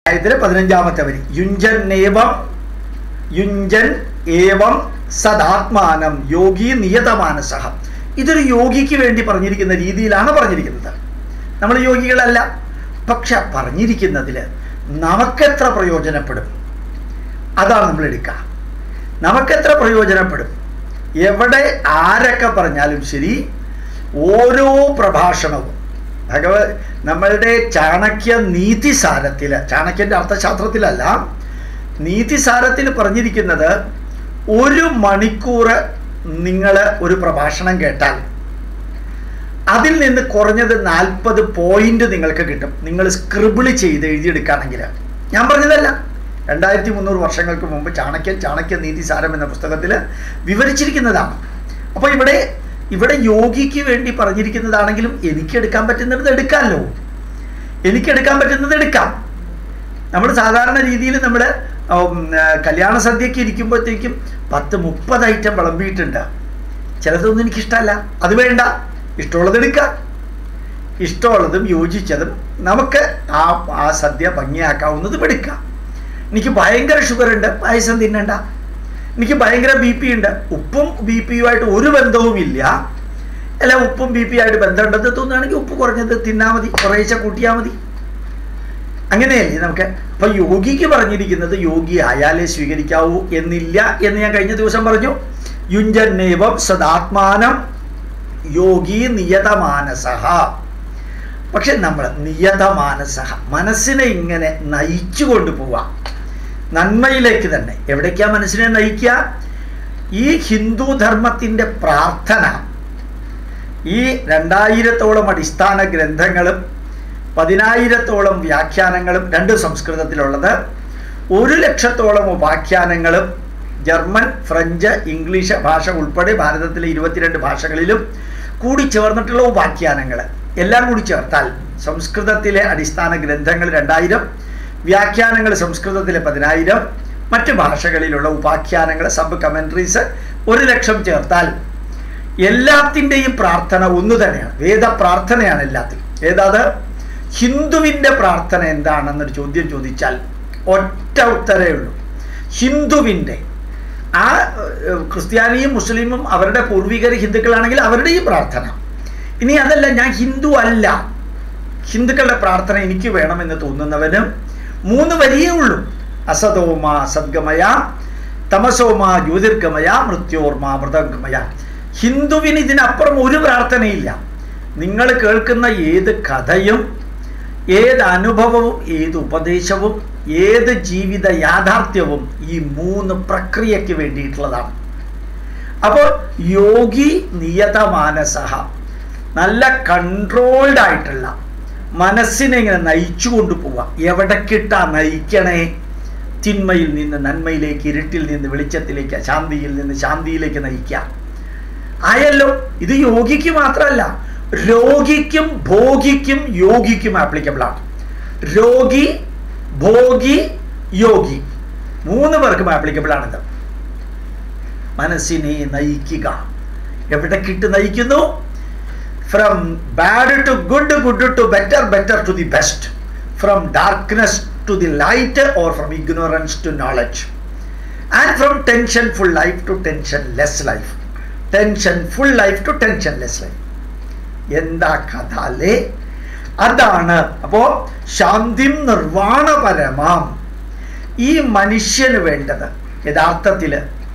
ഇതിലെ 15ാമത്തെ വരി യുഞ്ജൻ ഏവം സദാത്മാനം യോഗി നിയതമാനസഃ. ഇതൊരു യോഗിക്ക് വേണ്ടി പറഞ്ഞിരിക്കുന്ന രീതിയിലാണ് പറഞ്ഞിരിക്കുന്നത്. നമ്മൾ യോഗികളല്ല, പക്ഷെ പറഞ്ഞിരിക്കുന്നതിൽ നമുക്കെത്ര പ്രയോജനപ്പെടും അതാണ് നമ്മൾ എടുക്കുക. നമുക്കെത്ര പ്രയോജനപ്പെടും, എവിടെ ആരൊക്കെ പറഞ്ഞാലും ശരി, ഓരോ പ്രഭാഷണവും നമ്മളുടെ ചാണക്യ നീതിസാരത്തിൽ, ചാണക്യൻ്റെ അർത്ഥശാസ്ത്രത്തിലല്ല, നീതിസാരത്തിൽ പറഞ്ഞിരിക്കുന്നത് 1 മണിക്കൂർ നിങ്ങൾ ഒരു പ്രഭാഷണം കേട്ടാൽ അതിൽ നിന്ന് കുറഞ്ഞത് 40 പോയിന്റ് നിങ്ങൾക്ക് കിട്ടും. നിങ്ങൾ സ്ക്രിബിള് ചെയ്ത് എഴുതിയെടുക്കുകയാണെങ്കിൽ. ഞാൻ പറഞ്ഞതല്ല, 2300 വർഷങ്ങൾക്ക് മുമ്പ് ചാണക്യ നീതിസാരം എന്ന പുസ്തകത്തിൽ വിവരിച്ചിരിക്കുന്നതാണ്. അപ്പോൾ ഇവിടെ യോഗിക്ക് വേണ്ടി പറഞ്ഞിരിക്കുന്നതാണെങ്കിലും എനിക്കെടുക്കാൻ പറ്റുന്നത് എടുക്കാമല്ലോ. എനിക്കെടുക്കാൻ പറ്റുന്നത് എടുക്കാം. നമ്മൾ സാധാരണ രീതിയിൽ നമ്മൾ കല്യാണ സദ്യക്ക് ഇരിക്കുമ്പോഴത്തേക്കും 10-30 ഐറ്റം വിളമ്പിയിട്ടുണ്ട്. ചിലതൊന്നും എനിക്കിഷ്ടമല്ല, അത് വേണ്ട, ഇഷ്ടമുള്ളത് എടുക്കാം. ഇഷ്ടമുള്ളതും യോജിച്ചതും നമുക്ക് ആ സദ്യ ഭംഗിയാക്കാവുന്നതും എടുക്കാം. എനിക്ക് ഭയങ്കര ഷുഗറുണ്ട്, പായസം തിന്നണ്ട. എനിക്ക് ഭയങ്കര BP ഉണ്ട്, ഉപ്പും BP-യുമായിട്ട് ഒരു ബന്ധവുമില്ല, അല്ല ഉപ്പും BP ആയിട്ട് ബന്ധമുണ്ടെന്ന് തോന്നുകയാണെങ്കിൽ ഉപ്പ് കുറഞ്ഞത് തിന്നാൽ മതി, കുറേശ്ശെ കൂട്ടിയാൽ മതി. അങ്ങനെയല്ലേ നമുക്ക്. അപ്പം യോഗിക്ക് പറഞ്ഞിരിക്കുന്നത് യോഗി ആയാലേ സ്വീകരിക്കാവൂ എന്നില്ല എന്ന് ഞാൻ കഴിഞ്ഞ ദിവസം പറഞ്ഞു. യുഞ്ജന്നേവം സദാത്മാനം യോഗി നിയതമാനസഃ. പക്ഷെ നമ്മൾ നിയതമാനസഃ, മനസ്സിനെ ഇങ്ങനെ നയിച്ചു കൊണ്ടുപോവാം നന്മയിലേക്ക് തന്നെ. എവിടേക്കാണ് മനസ്സിനെ നയിക്കുക? ഈ ഹിന്ദു ധർമ്മത്തിൻ്റെ പ്രാർത്ഥന, ഈ 2000-ഓളം അടിസ്ഥാന ഗ്രന്ഥങ്ങളും 10,000-ഓളം വ്യാഖ്യാനങ്ങളും, 2 സംസ്കൃതത്തിലുള്ളത്, 1,00,000-ഓളം ഉപാഖ്യാനങ്ങളും ജർമ്മൻ, ഫ്രഞ്ച്, ഇംഗ്ലീഷ് ഭാഷ ഉൾപ്പെടെ ഭാരതത്തിലെ 22 ഭാഷകളിലും കൂടി ചേർന്നിട്ടുള്ള ഉപാഖ്യാനങ്ങൾ എല്ലാം കൂടി ചേർത്താൽ സംസ്കൃതത്തിലെ അടിസ്ഥാന ഗ്രന്ഥങ്ങൾ 2000, വ്യാഖ്യാനങ്ങൾ സംസ്കൃതത്തിലെ 10,000, മറ്റ് ഭാഷകളിലുള്ള ഉപാഖ്യാനങ്ങൾ, സബ് കമൻട്രീസ് 1,00,000 ചേർത്താൽ എല്ലാത്തിൻ്റെയും പ്രാർത്ഥന ഒന്ന് തന്നെയാണ്. വേദപ്രാർത്ഥനയാണ് എല്ലാത്തിലും. ഏതാത്? ഹിന്ദുവിൻ്റെ പ്രാർത്ഥന എന്താണെന്നൊരു ചോദ്യം ചോദിച്ചാൽ ഒറ്റ ഉത്തരേ ഉള്ളൂ. ഹിന്ദുവിൻ്റെ, ആ ക്രിസ്ത്യാനിയും മുസ്ലിമും അവരുടെ പൂർവികർ ഹിന്ദുക്കളാണെങ്കിൽ അവരുടെയും പ്രാർത്ഥന. ഇനി അതല്ല, ഞാൻ ഹിന്ദു അല്ല, ഹിന്ദുക്കളുടെ പ്രാർത്ഥന എനിക്ക് വേണമെന്ന് തോന്നുന്നവനും 3 വരിയേ ഉള്ളൂ. അസതോമ സദ്ഗമയ, തമസോമ ജ്യോതിർഗമയ, മൃത്യോർമ മൃതംഗമയ. ഹിന്ദുവിന് ഇതിനപ്പുറം ഒരു പ്രാർത്ഥനയില്ല. നിങ്ങൾ കേൾക്കുന്ന ഏത് കഥയും, ഏത് അനുഭവവും, ഏത് ഉപദേശവും, ഏത് ജീവിത യാഥാർത്ഥ്യവും ഈ 3 പ്രക്രിയയ്ക്ക് വേണ്ടിയിട്ടുള്ളതാണ്. അപ്പോൾ യോഗി നിയതമാനസഃ, നല്ല കൺട്രോൾഡ് ആയിട്ടുള്ള മനസ്സിനെ ഇങ്ങനെ നയിച്ചു കൊണ്ടുപോവുക. എവിടേക്കിട്ടാ നയിക്കണേ? തിന്മയിൽ നിന്ന് നന്മയിലേക്ക്, ഇരുട്ടിൽ നിന്ന് വെളിച്ചത്തിലേക്ക്, ശാന്തിയിൽ നിന്ന് ശാന്തിയിലേക്ക് നയിക്കുക ആയല്ലോ. ഇത് യോഗിക്ക് മാത്രമല്ല, രോഗിക്കും ഭോഗിക്കും യോഗിക്കും ആപ്ലിക്കബിൾ ആണ്. രോഗി, ഭോഗി, യോഗി 3 പേർക്കും ആപ്ലിക്കബിൾ ആണിത്. മനസ്സിനെ നയിക്കുക. എവിടേക്കിട്ട് നയിക്കുന്നു? From bad to good, good to better, better to the best. From darkness to the light, or from ignorance to knowledge. And from tension-full life to tension-less life. Tension-full life to tension-less life. എന്താ കഥ അല്ലേ? അതാണ്. അപ്പോൾ ശാന്തിം നിർവാണപരമാം ഈ മനുഷ്യന് വേണ്ടത്. യഥാർത്ഥത്തിൽ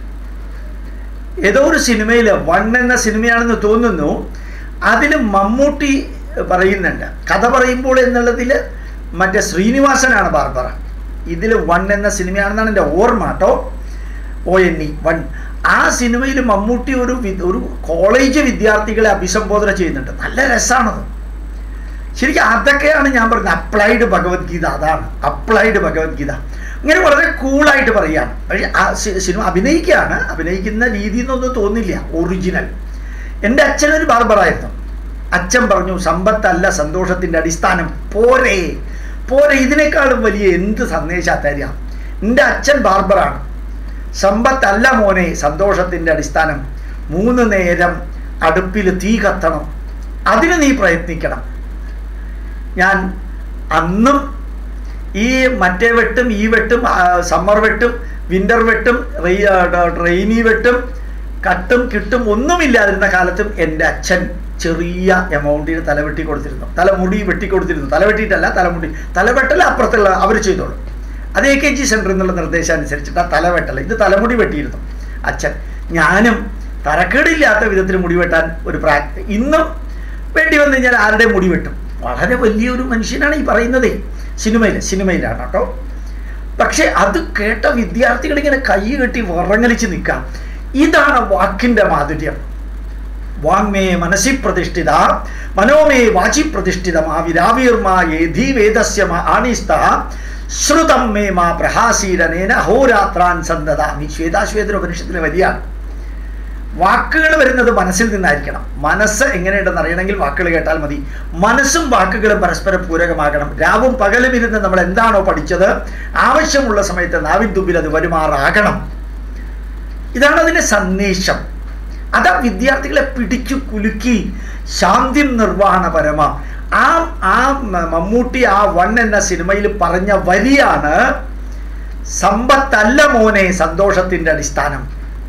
ഏതോ ഒരു സിനിമയിൽ, 1 എന്ന സിനിമയാണെന്ന് തോന്നുന്നു, അതിൽ മമ്മൂട്ടി പറയുന്നുണ്ട്. കഥ പറയുമ്പോൾ എന്നുള്ളതിൽ മറ്റേ ശ്രീനിവാസനാണ് ബാർബറ. ഇതിൽ 1 എന്ന സിനിമയാണെന്നാണ് എൻ്റെ ഓർമ്മ കേട്ടോ. ONE 1. ആ സിനിമയിൽ മമ്മൂട്ടി ഒരു കോളേജ് വിദ്യാർത്ഥികളെ അഭിസംബോധന ചെയ്യുന്നുണ്ട്. നല്ല രസമാണത്. ശരിക്കും അതൊക്കെയാണ് ഞാൻ പറഞ്ഞത് അപ്ലൈഡ് ഭഗവത്ഗീത. അതാണ് അപ്ലൈഡ് ഭഗവത്ഗീത. ഇങ്ങനെ വളരെ കൂളായിട്ട് പറയുകയാണ്. പക്ഷേ ആ സിനിമ അഭിനയിക്കുന്ന രീതി എന്നൊന്നും തോന്നില്ല, ഒറിജിനൽ. എൻ്റെ അച്ഛനൊരു ബാർബറായിരുന്നു. അച്ഛൻ പറഞ്ഞു, സമ്പത്തല്ല സന്തോഷത്തിൻ്റെ അടിസ്ഥാനം, പോരെ ഇതിനേക്കാളും വലിയ എന്ത് സന്ദേശം തരിക. എൻ്റെ അച്ഛൻ ബാർബറാണ്. സമ്പത്തല്ല മോനെ സന്തോഷത്തിൻ്റെ അടിസ്ഥാനം, 3 നേരം അടുപ്പിൽ തീ കത്തണം, അതിന് നീ പ്രയത്നിക്കണം. ഞാൻ അന്നും ഈ മറ്റേ വെട്ടും ഈ വെട്ടും സമ്മർ വെട്ടും വിൻ്റർ വെട്ടും റെയിനി വെട്ടും കട്ടും കിട്ടും ഒന്നുമില്ലാതിരുന്ന കാലത്തും എൻ്റെ അച്ഛൻ ചെറിയ എമൗണ്ടിന് തലവെട്ടി കൊടുത്തിരുന്നു, തലമുടി വെട്ടിക്കൊടുത്തിരുന്നു. തലവെട്ടിയിട്ടല്ല, തലവെട്ടൽ അപ്പുറത്തുള്ള അവർ ചെയ്തോളും. അത് AKG സെൻറ്ററിൽ നിന്നുള്ള നിർദ്ദേശമനുസരിച്ചിട്ട് ആ തലവെട്ടൽ, ഇത് തലമുടി വെട്ടിയിരുന്നു അച്ഛൻ. ഞാനും തരക്കേടില്ലാത്ത വിധത്തിൽ മുടി വെട്ടാൻ ഒരു ഇന്നും വേണ്ടി വന്നു കഴിഞ്ഞാൽ ആരുടെ മുടി വെട്ടും. വളരെ വലിയൊരു മനുഷ്യനാണ് ഈ പറയുന്നത്, സിനിമയിലാണ് കേട്ടോ. പക്ഷെ അത് കേട്ട വിദ്യാർത്ഥികൾ ഇങ്ങനെ കൈ കെട്ടി വിറങ്ങലിച്ച് നിൽക്കാം. ഇതാണ് വാക്കിൻ്റെ മാധുര്യം. വാങ്മേ മനസി പ്രതിഷ്ഠിത മനോമേ വാചി പ്രതിഷ്ഠിതം ആവിരാവിർമാ യേധി വേദസ്യ ആണിസ്ത ശ്രുതം മേ മാ പ്രഹാസീരനേന അഹോരാത്രാൻ സന്തതാമി. ശ്വേതാശ്വേതോപനിഷത്തിലെ വരിയാണ്. വാക്കുകൾ വരുന്നത് മനസ്സിൽ നിന്നായിരിക്കണം. മനസ്സ് എങ്ങനെയുണ്ടെന്ന് അറിയണമെങ്കിൽ വാക്കുകൾ കേട്ടാൽ മതി. മനസ്സും വാക്കുകളും പരസ്പരം പൂരകമാകണം. രാവും പകലും ഇരുന്ന് നമ്മൾ എന്താണോ പഠിച്ചത് ആവശ്യമുള്ള സമയത്ത് നാവിൻ തുമ്പിൽ അത് വരുമാറാകണം. ഇതാണ് അതിൻ്റെ സന്ദേശം. അതാ വിദ്യാർത്ഥികളെ പിടിച്ചു കുലുക്കി ശാന്തിം നിർവ്വഹണ പരമ. ആ മമ്മൂട്ടി ആ 1 എന്ന സിനിമയിൽ പറഞ്ഞ വരിയാണ് സമ്പത്തല്ല മോനെ സന്തോഷത്തിൻ്റെ അടിസ്ഥാനം.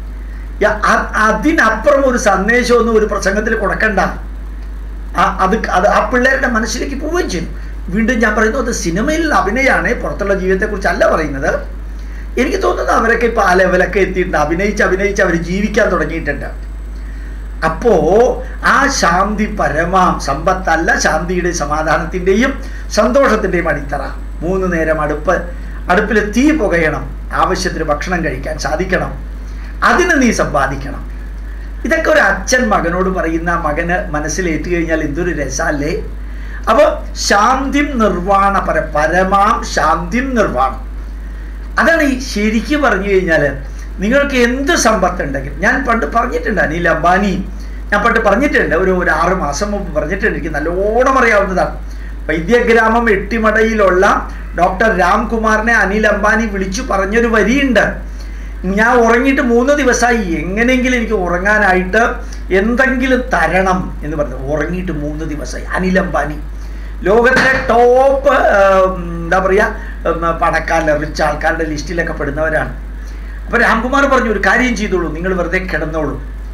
അതിനപ്പുറം ഒരു സന്ദേശമൊന്നും ഒരു പ്രസംഗത്തിൽ കൊടുക്കണ്ട. അത് ആ പിള്ളേരുടെ മനസ്സിലേക്ക് പോവുകയും ചെയ്യും. വീണ്ടും ഞാൻ പറയുന്നു, അത് സിനിമയിൽ അഭിനയമാണ്, പുറത്തുള്ള ജീവിതത്തെക്കുറിച്ച് അല്ല പറയുന്നത്. എനിക്ക് തോന്നുന്നത് അവരൊക്കെ ഇപ്പോൾ ആ ലെവലൊക്കെ എത്തിയിട്ടുണ്ട്. അഭിനയിച്ച് അവർ ജീവിക്കാൻ തുടങ്ങിയിട്ടുണ്ട്. അപ്പോ ആ ശാന്തി പരമാം സമ്പത്തല്ല, ശാന്തിയുടെ സമാധാനത്തിൻ്റെയും സന്തോഷത്തിൻ്റെയും അടിത്തറ. 3 നേരം അടുപ്പിൽ തീ പുകയണം, ആവശ്യത്തിന് ഭക്ഷണം കഴിക്കാൻ സാധിക്കണം, അതിന് നീ സമ്പാദിക്കണം. ഇതൊക്കെ ഒരു അച്ഛൻ മകനോട് പറയുന്ന, മകന് മനസ്സിലേറ്റു കഴിഞ്ഞാൽ എന്തൊരു രസമല്ലേ. അപ്പോൾ ശാന്തിം നിർവ്വാണ പരമാം ശാന്തിം നിർവ്വാണം. അതാണ് ഈ ശരിക്കും പറഞ്ഞു കഴിഞ്ഞാൽ നിങ്ങൾക്ക് എന്ത് സമ്പത്തുണ്ടെങ്കിൽ, ഞാൻ പണ്ട് പറഞ്ഞിട്ടുണ്ട്, അനിൽ അംബാനി ഞാൻ പണ്ട് പറഞ്ഞിട്ടുണ്ട്, ഒരു 6 മാസം മുമ്പ് പറഞ്ഞിട്ടുണ്ട്, എനിക്ക് നല്ലോണം അറിയാവുന്നതാണ്. വൈദ്യഗ്രാമം എട്ടിമടയിലുള്ള ഡോക്ടർ രാംകുമാറിനെ അനിൽ അംബാനി വിളിച്ചു പറഞ്ഞൊരു വരിയുണ്ട്. ഞാൻ ഉറങ്ങിയിട്ട് 3 ദിവസമായി, എങ്ങനെയെങ്കിലും എനിക്ക് ഉറങ്ങാനായിട്ട് എന്തെങ്കിലും തരണം എന്ന് പറഞ്ഞു. ഉറങ്ങിയിട്ട് 3 ദിവസമായി. അനിൽ അംബാനി ലോകത്തിലെ ടോപ്പ് എന്താ പറയുക പണക്കാരുടെ റിച്ച് ആൾക്കാരുടെ ലിസ്റ്റിലൊക്കെ പെടുന്നവരാണ്. അപ്പോൾ രാംകുമാർ പറഞ്ഞു, ഒരു കാര്യം ചെയ്തോളൂ, നിങ്ങൾ വെറുതെ കിടന്നോളൂ,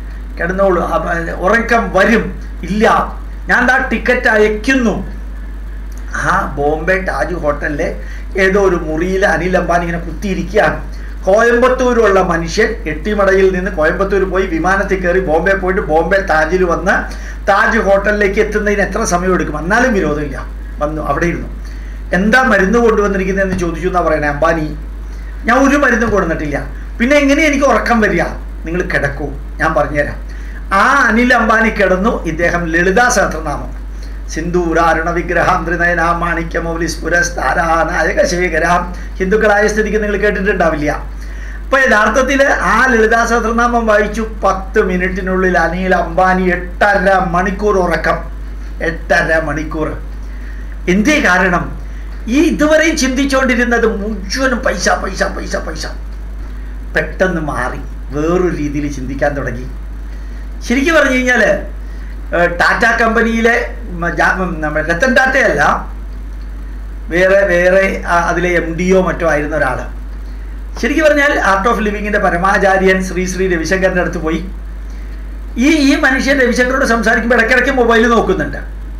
ഉറക്കം വരും. ഇല്ല, ഞാൻ ടിക്കറ്റ് അയക്കുന്നു. ബോംബെ താജ് ഹോട്ടലിലെ ഏതോ ഒരു മുറിയിൽ അനിൽ അംബാനി ഇങ്ങനെ കുത്തിയിരിക്കുകയാണ്. കോയമ്പത്തൂരുള്ള മനുഷ്യൻ എട്ടിമടയിൽ നിന്ന് കോയമ്പത്തൂർ പോയി വിമാനത്തിൽ കയറി ബോംബെ പോയിട്ട് ബോംബെ താജിൽ വന്ന് താജ് ഹോട്ടലിലേക്ക് എത്തുന്നതിന് എത്ര സമയം എടുക്കും? എന്നാലും വിരോധമില്ല, വന്നു അവിടെ ഇരുന്നു. എന്താ മരുന്ന് കൊണ്ടുവന്നിരിക്കുന്നതെന്ന് ചോദിച്ചു എന്നാ പറയണേ അംബാനി. ഞാൻ ഒരു മരുന്നും കൊണ്ടുവന്നിട്ടില്ല. പിന്നെ എങ്ങനെ എനിക്ക് ഉറക്കം വരിക? നിങ്ങൾ കിടക്കൂ, ഞാൻ പറഞ്ഞുതരാം. ആ അനിൽ അംബാനി കിടന്നു. ഇദ്ദേഹം ലളിതാ സഹസ്രനാമം, സിന്ദൂരാരുണ വിഗ്രഹാം ത്രിനയനാം മാണിക്യമൗലി സ്ഫുരസ്താരാനായക ശേഖരാം. ഹിന്ദുക്കളായ സ്ഥിതിക്ക് നിങ്ങൾ കേട്ടിട്ടുണ്ടാവില്ല. അപ്പൊ യഥാർത്ഥത്തിൽ ആ ലളിതാ സഹസ്രനാമം വായിച്ചു 10 മിനിറ്റിനുള്ളിൽ അനിൽ അംബാനി 8.5 മണിക്കൂർ ഉറക്കം. 8.5 മണിക്കൂർ. എന്തേ കാരണം? ഈ ഇതുവരെയും ചിന്തിച്ചുകൊണ്ടിരുന്നത് മുഴുവനും പൈസ പൈസ പൈസ പൈസ പെട്ടെന്ന് മാറി വേറൊരു രീതിയിൽ ചിന്തിക്കാൻ തുടങ്ങി. ശരിക്കും പറഞ്ഞു കഴിഞ്ഞാൽ ടാറ്റ കമ്പനിയിലെ രത്തൻ ടാറ്റയല്ല, വേറെ അതിലെ MDO മറ്റോ ആയിരുന്ന ഒരാൾ. ശരിക്കും പറഞ്ഞാൽ ആർട്ട് ഓഫ് ലിവിങ്ങിൻ്റെ പരമാചാര്യൻ ശ്രീ രവിശങ്കറിൻ്റെ അടുത്ത് പോയി. ഈ മനുഷ്യൻ രവിശങ്കറോട് സംസാരിക്കുമ്പോൾ ഇടയ്ക്കിടയ്ക്ക് മൊബൈൽ നോക്കുന്നുണ്ട്.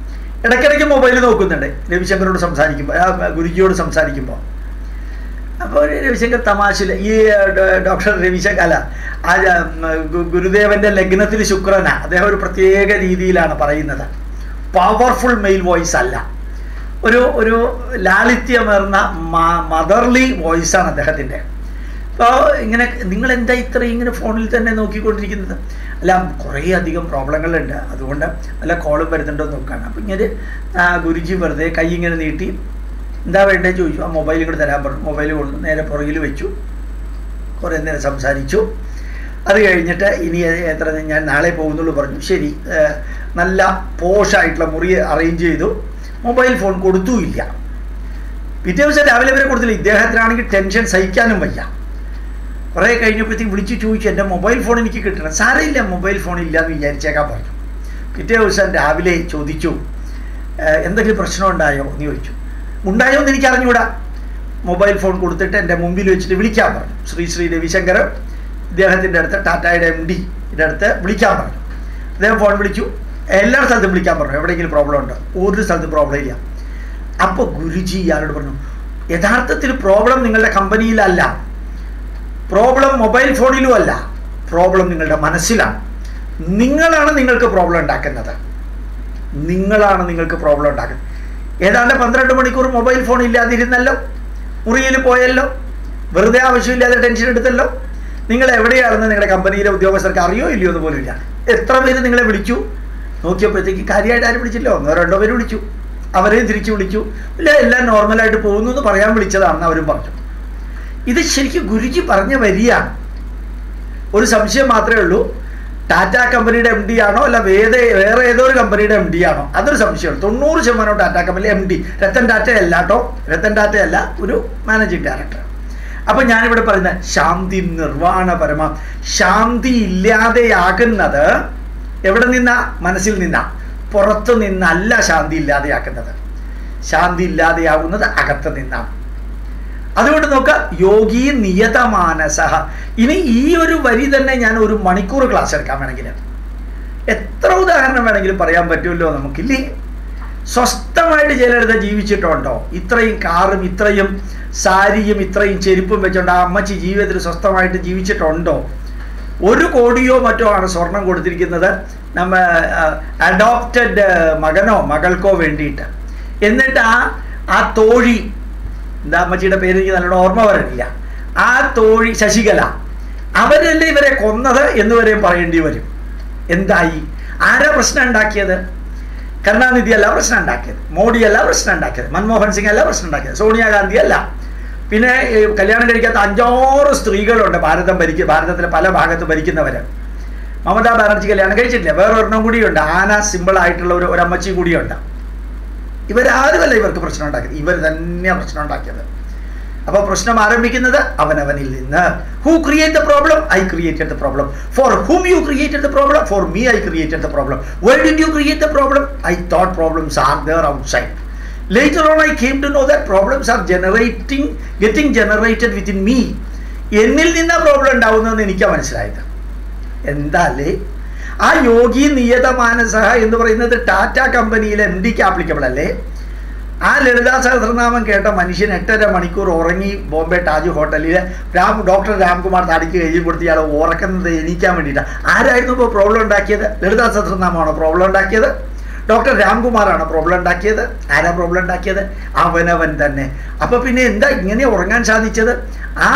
രവിശങ്കറോട് സംസാരിക്കുമ്പോൾ, ഗുരുജിയോട് സംസാരിക്കുമ്പോൾ. അപ്പോൾ രവിശങ്കർ തമാശയിൽ ഈ ഡോക്ടർ രവിശങ്കർ അല്ല, ആ ഗുരുദേവൻ്റെ ലഗ്നത്തിൽ ശുക്രനാ. അദ്ദേഹം ഒരു പ്രത്യേക രീതിയിലാണ് പറയുന്നത്. പവർഫുൾ മെയിൽ വോയിസ് അല്ല, ഒരു ലാളിത്യമേർന്ന മദർലി വോയിസാണ് അദ്ദേഹത്തിൻ്റെ. അപ്പോൾ ഇങ്ങനെ നിങ്ങളെന്താ ഇത്രയും ഇങ്ങനെ ഫോണിൽ തന്നെ നോക്കിക്കൊണ്ടിരിക്കുന്നത്? അല്ല, കുറേ അധികം പ്രോബ്ലങ്ങളുണ്ട്, അതുകൊണ്ട് വല്ല കോളും വരുന്നുണ്ടോ എന്ന് നോക്കുകയാണ്. അപ്പോൾ ഇങ്ങനെ ഗുരുജി വെറുതെ കൈ ഇങ്ങനെ നീട്ടി എന്താ വേണ്ടത് ചോദിച്ചു. ആ മൊബൈൽ ഇങ്ങോട്ട് തരാൻ പറഞ്ഞു. മൊബൈൽ കൊടുത്തു, നേരെ പുറകിൽ വെച്ചു. കുറേ നേരം സംസാരിച്ചു. അത് കഴിഞ്ഞിട്ട് ഇനി എത്ര ഞാൻ നാളെ പോകുന്നുള്ളൂ പറഞ്ഞു. ശരി, നല്ല പോഷായിട്ടുള്ള മുറി അറേഞ്ച് ചെയ്തു. മൊബൈൽ ഫോൺ കൊടുത്തുമില്ല. പിറ്റേ ദിവസം രാവിലെ വരെ കൊടുത്തില്ല. ഇദ്ദേഹത്തിനാണെങ്കിൽ ടെൻഷൻ സഹിക്കാനും വയ്യ. കുറേ കഴിഞ്ഞപ്പോഴത്തേക്ക് വിളിച്ച് ചോദിച്ചു, എൻ്റെ മൊബൈൽ ഫോൺ എനിക്ക് കിട്ടണം. സാരമില്ല, മൊബൈൽ ഫോൺ ഇല്ല എന്ന് വിചാരിച്ചേക്കാൻ പറഞ്ഞു. പിറ്റേ ദിവസം രാവിലെ ചോദിച്ചു, എന്തെങ്കിലും പ്രശ്നം ഉണ്ടായോ എന്ന് ചോദിച്ചു. ഉണ്ടായോ എന്ന് എനിക്ക് അറിഞ്ഞുകൂടാ. മൊബൈൽ ഫോൺ കൊടുത്തിട്ട് എൻ്റെ മുമ്പിൽ വെച്ചിട്ട് വിളിക്കാൻ പറഞ്ഞു. ശ്രീ രവിശങ്കർ ഇദ്ദേഹത്തിൻ്റെ അടുത്ത്, ടാറ്റയുടെ MD അടുത്ത് വിളിക്കാൻ പറഞ്ഞു. അദ്ദേഹം ഫോൺ വിളിച്ചു. എല്ലാ സ്ഥലത്തും വിളിക്കാൻ പറഞ്ഞു, എവിടെയെങ്കിലും പ്രോബ്ലം ഉണ്ടോ. ഒരു സ്ഥലത്ത് പ്രോബ്ലം ഇല്ല. അപ്പോൾ ഗുരുജി ഇയാളോട് പറഞ്ഞു, യഥാർത്ഥത്തിൽ പ്രോബ്ലം നിങ്ങളുടെ കമ്പനിയിലല്ല, പ്രോബ്ലം മൊബൈൽ ഫോണിലും അല്ല, പ്രോബ്ലം നിങ്ങളുടെ മനസ്സിലാണ്. നിങ്ങളാണ് നിങ്ങൾക്ക് പ്രോബ്ലം ഉണ്ടാക്കുന്നത്. ഏതാണ്ട് 12 മണിക്കൂർ മൊബൈൽ ഫോൺ ഇല്ലാതിരുന്നല്ലോ, മുറിയിൽ പോയല്ലോ, വെറുതെ ആവശ്യമില്ലാതെ ടെൻഷൻ എടുത്തല്ലോ. നിങ്ങൾ എവിടെയാണെന്ന് നിങ്ങളുടെ കമ്പനിയിലെ ഉദ്യോഗസ്ഥർക്ക് അറിയോ ഇല്ലയോ എന്ന് പോലും ഇല്ല. എത്ര പേര് നിങ്ങളെ വിളിച്ചു നോക്കിയപ്പോഴത്തേക്ക് കാര്യമായിട്ട് ആരും വിളിച്ചില്ല, 1-2 പേര് വിളിച്ചു. അവരെയും തിരിച്ചു വിളിച്ചു. ഇല്ല, എല്ലാം നോർമലായിട്ട് പോകുന്നു എന്ന് പറയാൻ വിളിച്ചതാണെന്ന് അവരും പറഞ്ഞു. ഇത് ശരിക്കും ഗുരുജി പറഞ്ഞ വരിയാണ്. ഒരു സംശയം മാത്രമേ ഉള്ളൂ, ടാറ്റ കമ്പനിയുടെ MD ആണോ അല്ല വേറെ ഏതോ ഒരു കമ്പനിയുടെ MD ആണോ, അതൊരു സംശയമാണ്. 90% ടാറ്റ കമ്പനി MD. രത്തൻ ടാറ്റ അല്ല കേട്ടോ, രത്തൻ ടാറ്റ അല്ല, ഒരു മാനേജിങ് ഡയറക്ടർ. അപ്പൊ ഞാനിവിടെ പറയുന്ന ശാന്തി നിർവാണ പരമ, ശാന്തി ഇല്ലാതെയാകുന്നത് എവിടെ നിന്നാ? മനസ്സിൽ നിന്നാ, പുറത്തു നിന്നല്ല ശാന്തി ഇല്ലാതെയാക്കുന്നത്. ശാന്തി ഇല്ലാതെയാകുന്നത് അകത്ത് നിന്നാണ്. അതുകൊണ്ട് നോക്കുക, യോഗി നിയതമാനസ. ഇനി ഈ ഒരു വരി തന്നെ ഞാൻ 1 മണിക്കൂർ ക്ലാസ് എടുക്കാൻ വേണമെങ്കിൽ എത്ര ഉദാഹരണം വേണമെങ്കിലും പറയാൻ പറ്റുമല്ലോ നമുക്കില്ലേ. സ്വസ്ഥമായിട്ട് ജയലളിത ജീവിച്ചിട്ടുണ്ടോ? ഇത്രയും കാറും ഇത്രയും സാരിയും ഇത്രയും ചെരുപ്പും വെച്ചോണ്ട് ആ അമ്മച്ചി ജീവിതത്തിൽ സ്വസ്ഥമായിട്ട് ജീവിച്ചിട്ടുണ്ടോ? 1 കോടിയോ മറ്റോ ആണ് സ്വർണം കൊടുത്തിരിക്കുന്നത് നമ്മ അഡോപ്റ്റഡ് മകനോ മകൾക്കോ വേണ്ടിയിട്ട്. എന്നിട്ട് ആ തോഴി, എന്താ അമ്മച്ചിയുടെ പേര് എനിക്ക് നല്ലോണം ഓർമ്മ വരണില്ല, ആ തോഴി ശശികല, അവരല്ലേ ഇവരെ കൊന്നത് എന്ന് വരെയും പറയേണ്ടി വരും. എന്തായി? ആരാ പ്രശ്നം ഉണ്ടാക്കിയത്? കരുണാനിധി അല്ല പ്രശ്നം ഉണ്ടാക്കിയത്, മോഡി അല്ല പ്രശ്നം ഉണ്ടാക്കിയത്, മൻമോഹൻ സിംഗ് അല്ല പ്രശ്നം ഉണ്ടാക്കിയത്, സോണിയാഗാന്ധി അല്ല. പിന്നെ കല്യാണം കഴിക്കാത്ത 5-6 സ്ത്രീകളുണ്ട് ഭാരതത്തിലെ പല ഭാഗത്ത് ഭരിക്കുന്നവര്. മമതാ ബാനർജി കല്യാണം കഴിച്ചിട്ടില്ല, വേറൊരെണ്ണം കൂടിയുണ്ട്, ആന സിമ്പിൾ ആയിട്ടുള്ള ഒരു അമ്മച്ചി കൂടിയുണ്ട്. ഇവരാരുമല്ല ഇവർക്ക് പ്രശ്നം ഉണ്ടാക്കിയത്, ഇവർ തന്നെയാണ് പ്രശ്നം ഉണ്ടാക്കിയത്. അപ്പോൾ പ്രശ്നം ആരംഭിക്കുന്നത് അവനവനിൽ നിന്ന്. Who create the problem? I created the problem. For whom you created the problem? For me I created the problem. Why did you create the problem? I thought problems are there outside. Later on I came to know that problems are getting generated within me. എന്നിൽ നിന്നാ problem ഉണ്ടാവുന്നതെന്ന് എനിക്കാ മനസ്സിലായത്. എന്താ അല്ലേ? ആ യോഗി നിയതമാനസ എന്ന് പറയുന്നത് ടാറ്റ കമ്പനിയിലെ MDക്ക് ആപ്ലിക്കബിൾ അല്ലേ? ആ ലളിതാ സഹസ്രനാമം കേട്ട മനുഷ്യൻ 8.5 മണിക്കൂർ ഉറങ്ങി ബോംബെ താജ് ഹോട്ടലിൽ ഡോക്ടർ രാംകുമാർ താടിക്ക് കയ്യിൽ കൊടുത്ത് ഇയാൾ ഉറക്കുന്നത് എണീക്കാൻ വേണ്ടിയിട്ടാണ്. ആരായിരുന്നു ഇപ്പോൾ പ്രോബ്ലം ഉണ്ടാക്കിയത്? ലളിതാ സഹസ്രനാമമാണോ പ്രോബ്ലം ഉണ്ടാക്കിയത്? ഡോക്ടർ രാംകുമാറാണോ പ്രോബ്ലം ഉണ്ടാക്കിയത്? ആരാ പ്രോബ്ലം ഉണ്ടാക്കിയത്? അവനവൻ തന്നെ. അപ്പൊ പിന്നെ എന്താ ഇങ്ങനെ ഉറങ്ങാൻ സാധിച്ചത്? ആ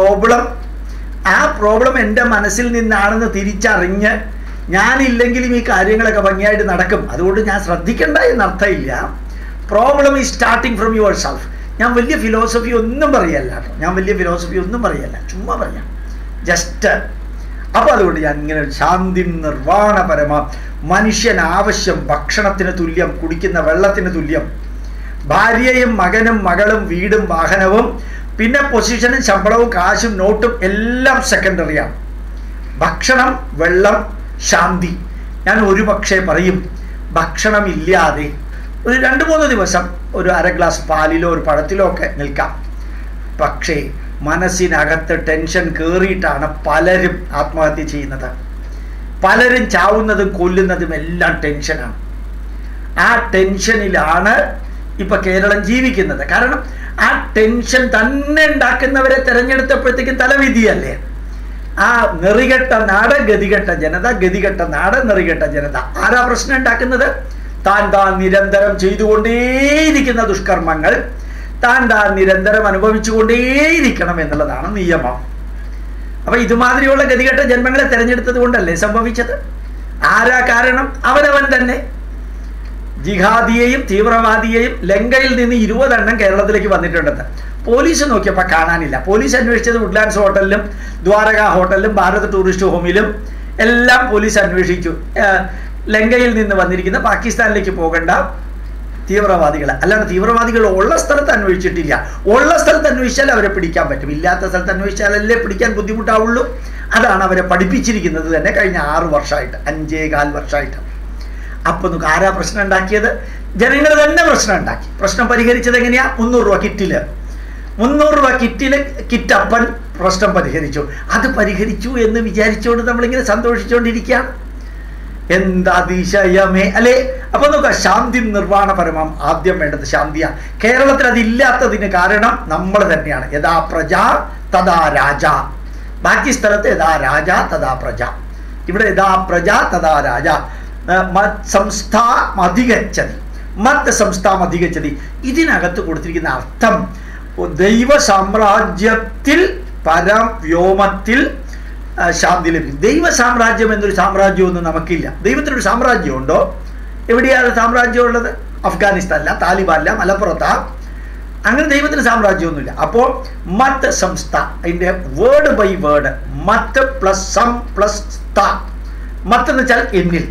പ്രോബ്ലം എൻ്റെ മനസ്സിൽ നിന്നാണെന്ന് തിരിച്ചറിഞ്ഞ് ഞാനില്ലെങ്കിലും ഈ കാര്യങ്ങളൊക്കെ ഭംഗിയായിട്ട് നടക്കും, അതുകൊണ്ട് ഞാൻ ശ്രദ്ധിക്കണ്ട എന്നർത്ഥമില്ല. Problem is starting from yourself. ഞാൻ വലിയ ഫിലോസഫി ഒന്നും പറയല്ല കേട്ടോ, ചുമ്മാ പറയാം ജസ്റ്റ്. അപ്പൊ അതുകൊണ്ട് ഞാൻ ഇങ്ങനെ ശാന്തി നിർവാണ പരമ, മനുഷ്യൻ ആവശ്യം ഭക്ഷണത്തിന് തുല്യം, കുടിക്കുന്ന വെള്ളത്തിന് തുല്യം, ഭാര്യയും മകനും മകളും വീടും വാഹനവും പിന്നെ പൊസിഷനും ശമ്പളവും കാശും നോട്ടും എല്ലാം സെക്കൻഡറിയാണ്. ഭക്ഷണം, വെള്ളം, ശാന്തി. ഞാൻ ഒരു പക്ഷേ പറയും, ഭക്ഷണമില്ലാതെ ഒരു 2-3 ദിവസം ഒരു അര ഗ്ലാസ് പാലിലോ ഒരു പഴത്തിലോ ഒക്കെ നിൽക്കാം. പക്ഷേ മനസ്സിനകത്ത് ടെൻഷൻ കയറിയിട്ടാണ് പലരും ആത്മഹത്യ ചെയ്യുന്നത്. പലരും ചാവുന്നതും കൊല്ലുന്നതും എല്ലാം ടെൻഷനാണ്. ആ ടെൻഷനിലാണ് ഇപ്പൊ കേരളം ജീവിക്കുന്നത്. കാരണം ആ ടെൻഷൻ തന്നെ ഉണ്ടാക്കുന്നവരെ തെരഞ്ഞെടുത്തപ്പോഴത്തേക്കും തലവിധിയല്ലേ. ആ നെറികെട്ട നാട്, ഗതികെട്ട ജനത, ഗതികെട്ട നാട്, നെറികെട്ട ജനത. ആരാ പ്രശ്നം ഉണ്ടാക്കുന്നത്? താൻ നിരന്തരം ചെയ്തുകൊണ്ടേയിരിക്കുന്ന ദുഷ്കർമ്മങ്ങൾ താൻ നിരന്തരം അനുഭവിച്ചുകൊണ്ടേയിരിക്കണം എന്നുള്ളതാണ് നിയമം. അപ്പൊ ഇതുമാതിരിയുള്ള ഗതികെട്ട ജന്മങ്ങളെ തെരഞ്ഞെടുത്തത് കൊണ്ടല്ലേ സംഭവിച്ചത്? ആരാ കാരണം? അവനവൻ തന്നെ. ജിഹാദിയെയും തീവ്രവാദിയെയും ലങ്കയിൽ നിന്ന് 20 എണ്ണം കേരളത്തിലേക്ക് വന്നിട്ടുണ്ടെന്ന് പോലീസ് നോക്കിയപ്പോൾ കാണാനില്ല. പോലീസ് അന്വേഷിച്ചത് വുഡ്ലാൻഡ്സ് ഹോട്ടലിലും ദ്വാരക ഹോട്ടലിലും ഭാരത് ടൂറിസ്റ്റ് ഹോമിലും എല്ലാം പോലീസ് അന്വേഷിച്ചു. ലങ്കയിൽ നിന്ന് വന്നിരിക്കുന്ന പാകിസ്ഥാനിലേക്ക് പോകേണ്ട തീവ്രവാദികൾ, അല്ലാണ്ട് തീവ്രവാദികൾ ഉള്ള സ്ഥലത്ത് അന്വേഷിച്ചിട്ടില്ല. ഉള്ള സ്ഥലത്ത് അന്വേഷിച്ചാൽ അവരെ പിടിക്കാൻ പറ്റും, ഇല്ലാത്ത സ്ഥലത്ത് അന്വേഷിച്ചാലല്ലേ പിടിക്കാൻ ബുദ്ധിമുട്ടാവുള്ളൂ. അതാണ് അവരെ പഠിപ്പിച്ചിരിക്കുന്നത് തന്നെ കഴിഞ്ഞ 6 വർഷമായിട്ട്, 5.25 വർഷമായിട്ട്. അപ്പൊ നമുക്ക് ആരാ പ്രശ്നം ഉണ്ടാക്കിയത്? ജനങ്ങൾ തന്നെ പ്രശ്നം ഉണ്ടാക്കി. പ്രശ്നം പരിഹരിച്ചത് എങ്ങനെയാ? 300 രൂപ കിറ്റില് 300 രൂപ കിറ്റപ്പൻ പ്രശ്നം പരിഹരിച്ചു. അത് പരിഹരിച്ചു എന്ന് വിചാരിച്ചുകൊണ്ട് നമ്മളിങ്ങനെ സന്തോഷിച്ചുകൊണ്ടിരിക്കുകയാണ്. എന്താതിശയമേ അല്ലേ? അപ്പൊ നോക്കുക, ശാന്തി നിർവ്വാണ പരമം. ആദ്യം വേണ്ടത് ശാന്തിയാ. കേരളത്തിൽ അതില്ലാത്തതിന് കാരണം നമ്മൾ തന്നെയാണ്. യഥാ പ്രജ തഥാ രാജ. ബാക്കി സ്ഥലത്ത് യഥാ രാജ തഥാ പ്രജ. ഇവിടെ യഥാ പ്രജ തഥാ രാജ. സംസ്ഥാമധിഗച്ഛതി, മത് സംസ്ഥാമധിഗച്ഛതി. ഇതിനകത്ത് കൊടുത്തിരിക്കുന്ന അർത്ഥം ദൈവ സാമ്രാജ്യത്തിൽ പരവ്യോമത്തിൽ ശാന്തി ലഭിക്കും. ദൈവ സാമ്രാജ്യം എന്നൊരു സാമ്രാജ്യമൊന്നും നമുക്കില്ല. ദൈവത്തിനൊരു സാമ്രാജ്യമുണ്ടോ? എവിടെയാണ് സാമ്രാജ്യം ഉള്ളത്? അഫ്ഗാനിസ്ഥാനില്ല, താലിബാനില്ല, മലപ്പുറത്താ. അങ്ങനെ ദൈവത്തിന് സാമ്രാജ്യമൊന്നുമില്ല. അപ്പോൾ മത് സംസ്ഥ, അതിൻ്റെ വേർഡ് ബൈ വേർഡ്, മത് പ്ലസ് സം പ്ലസ് സ്ഥ. മത്ത് എന്ന് വെച്ചാൽ എന്നിൽ,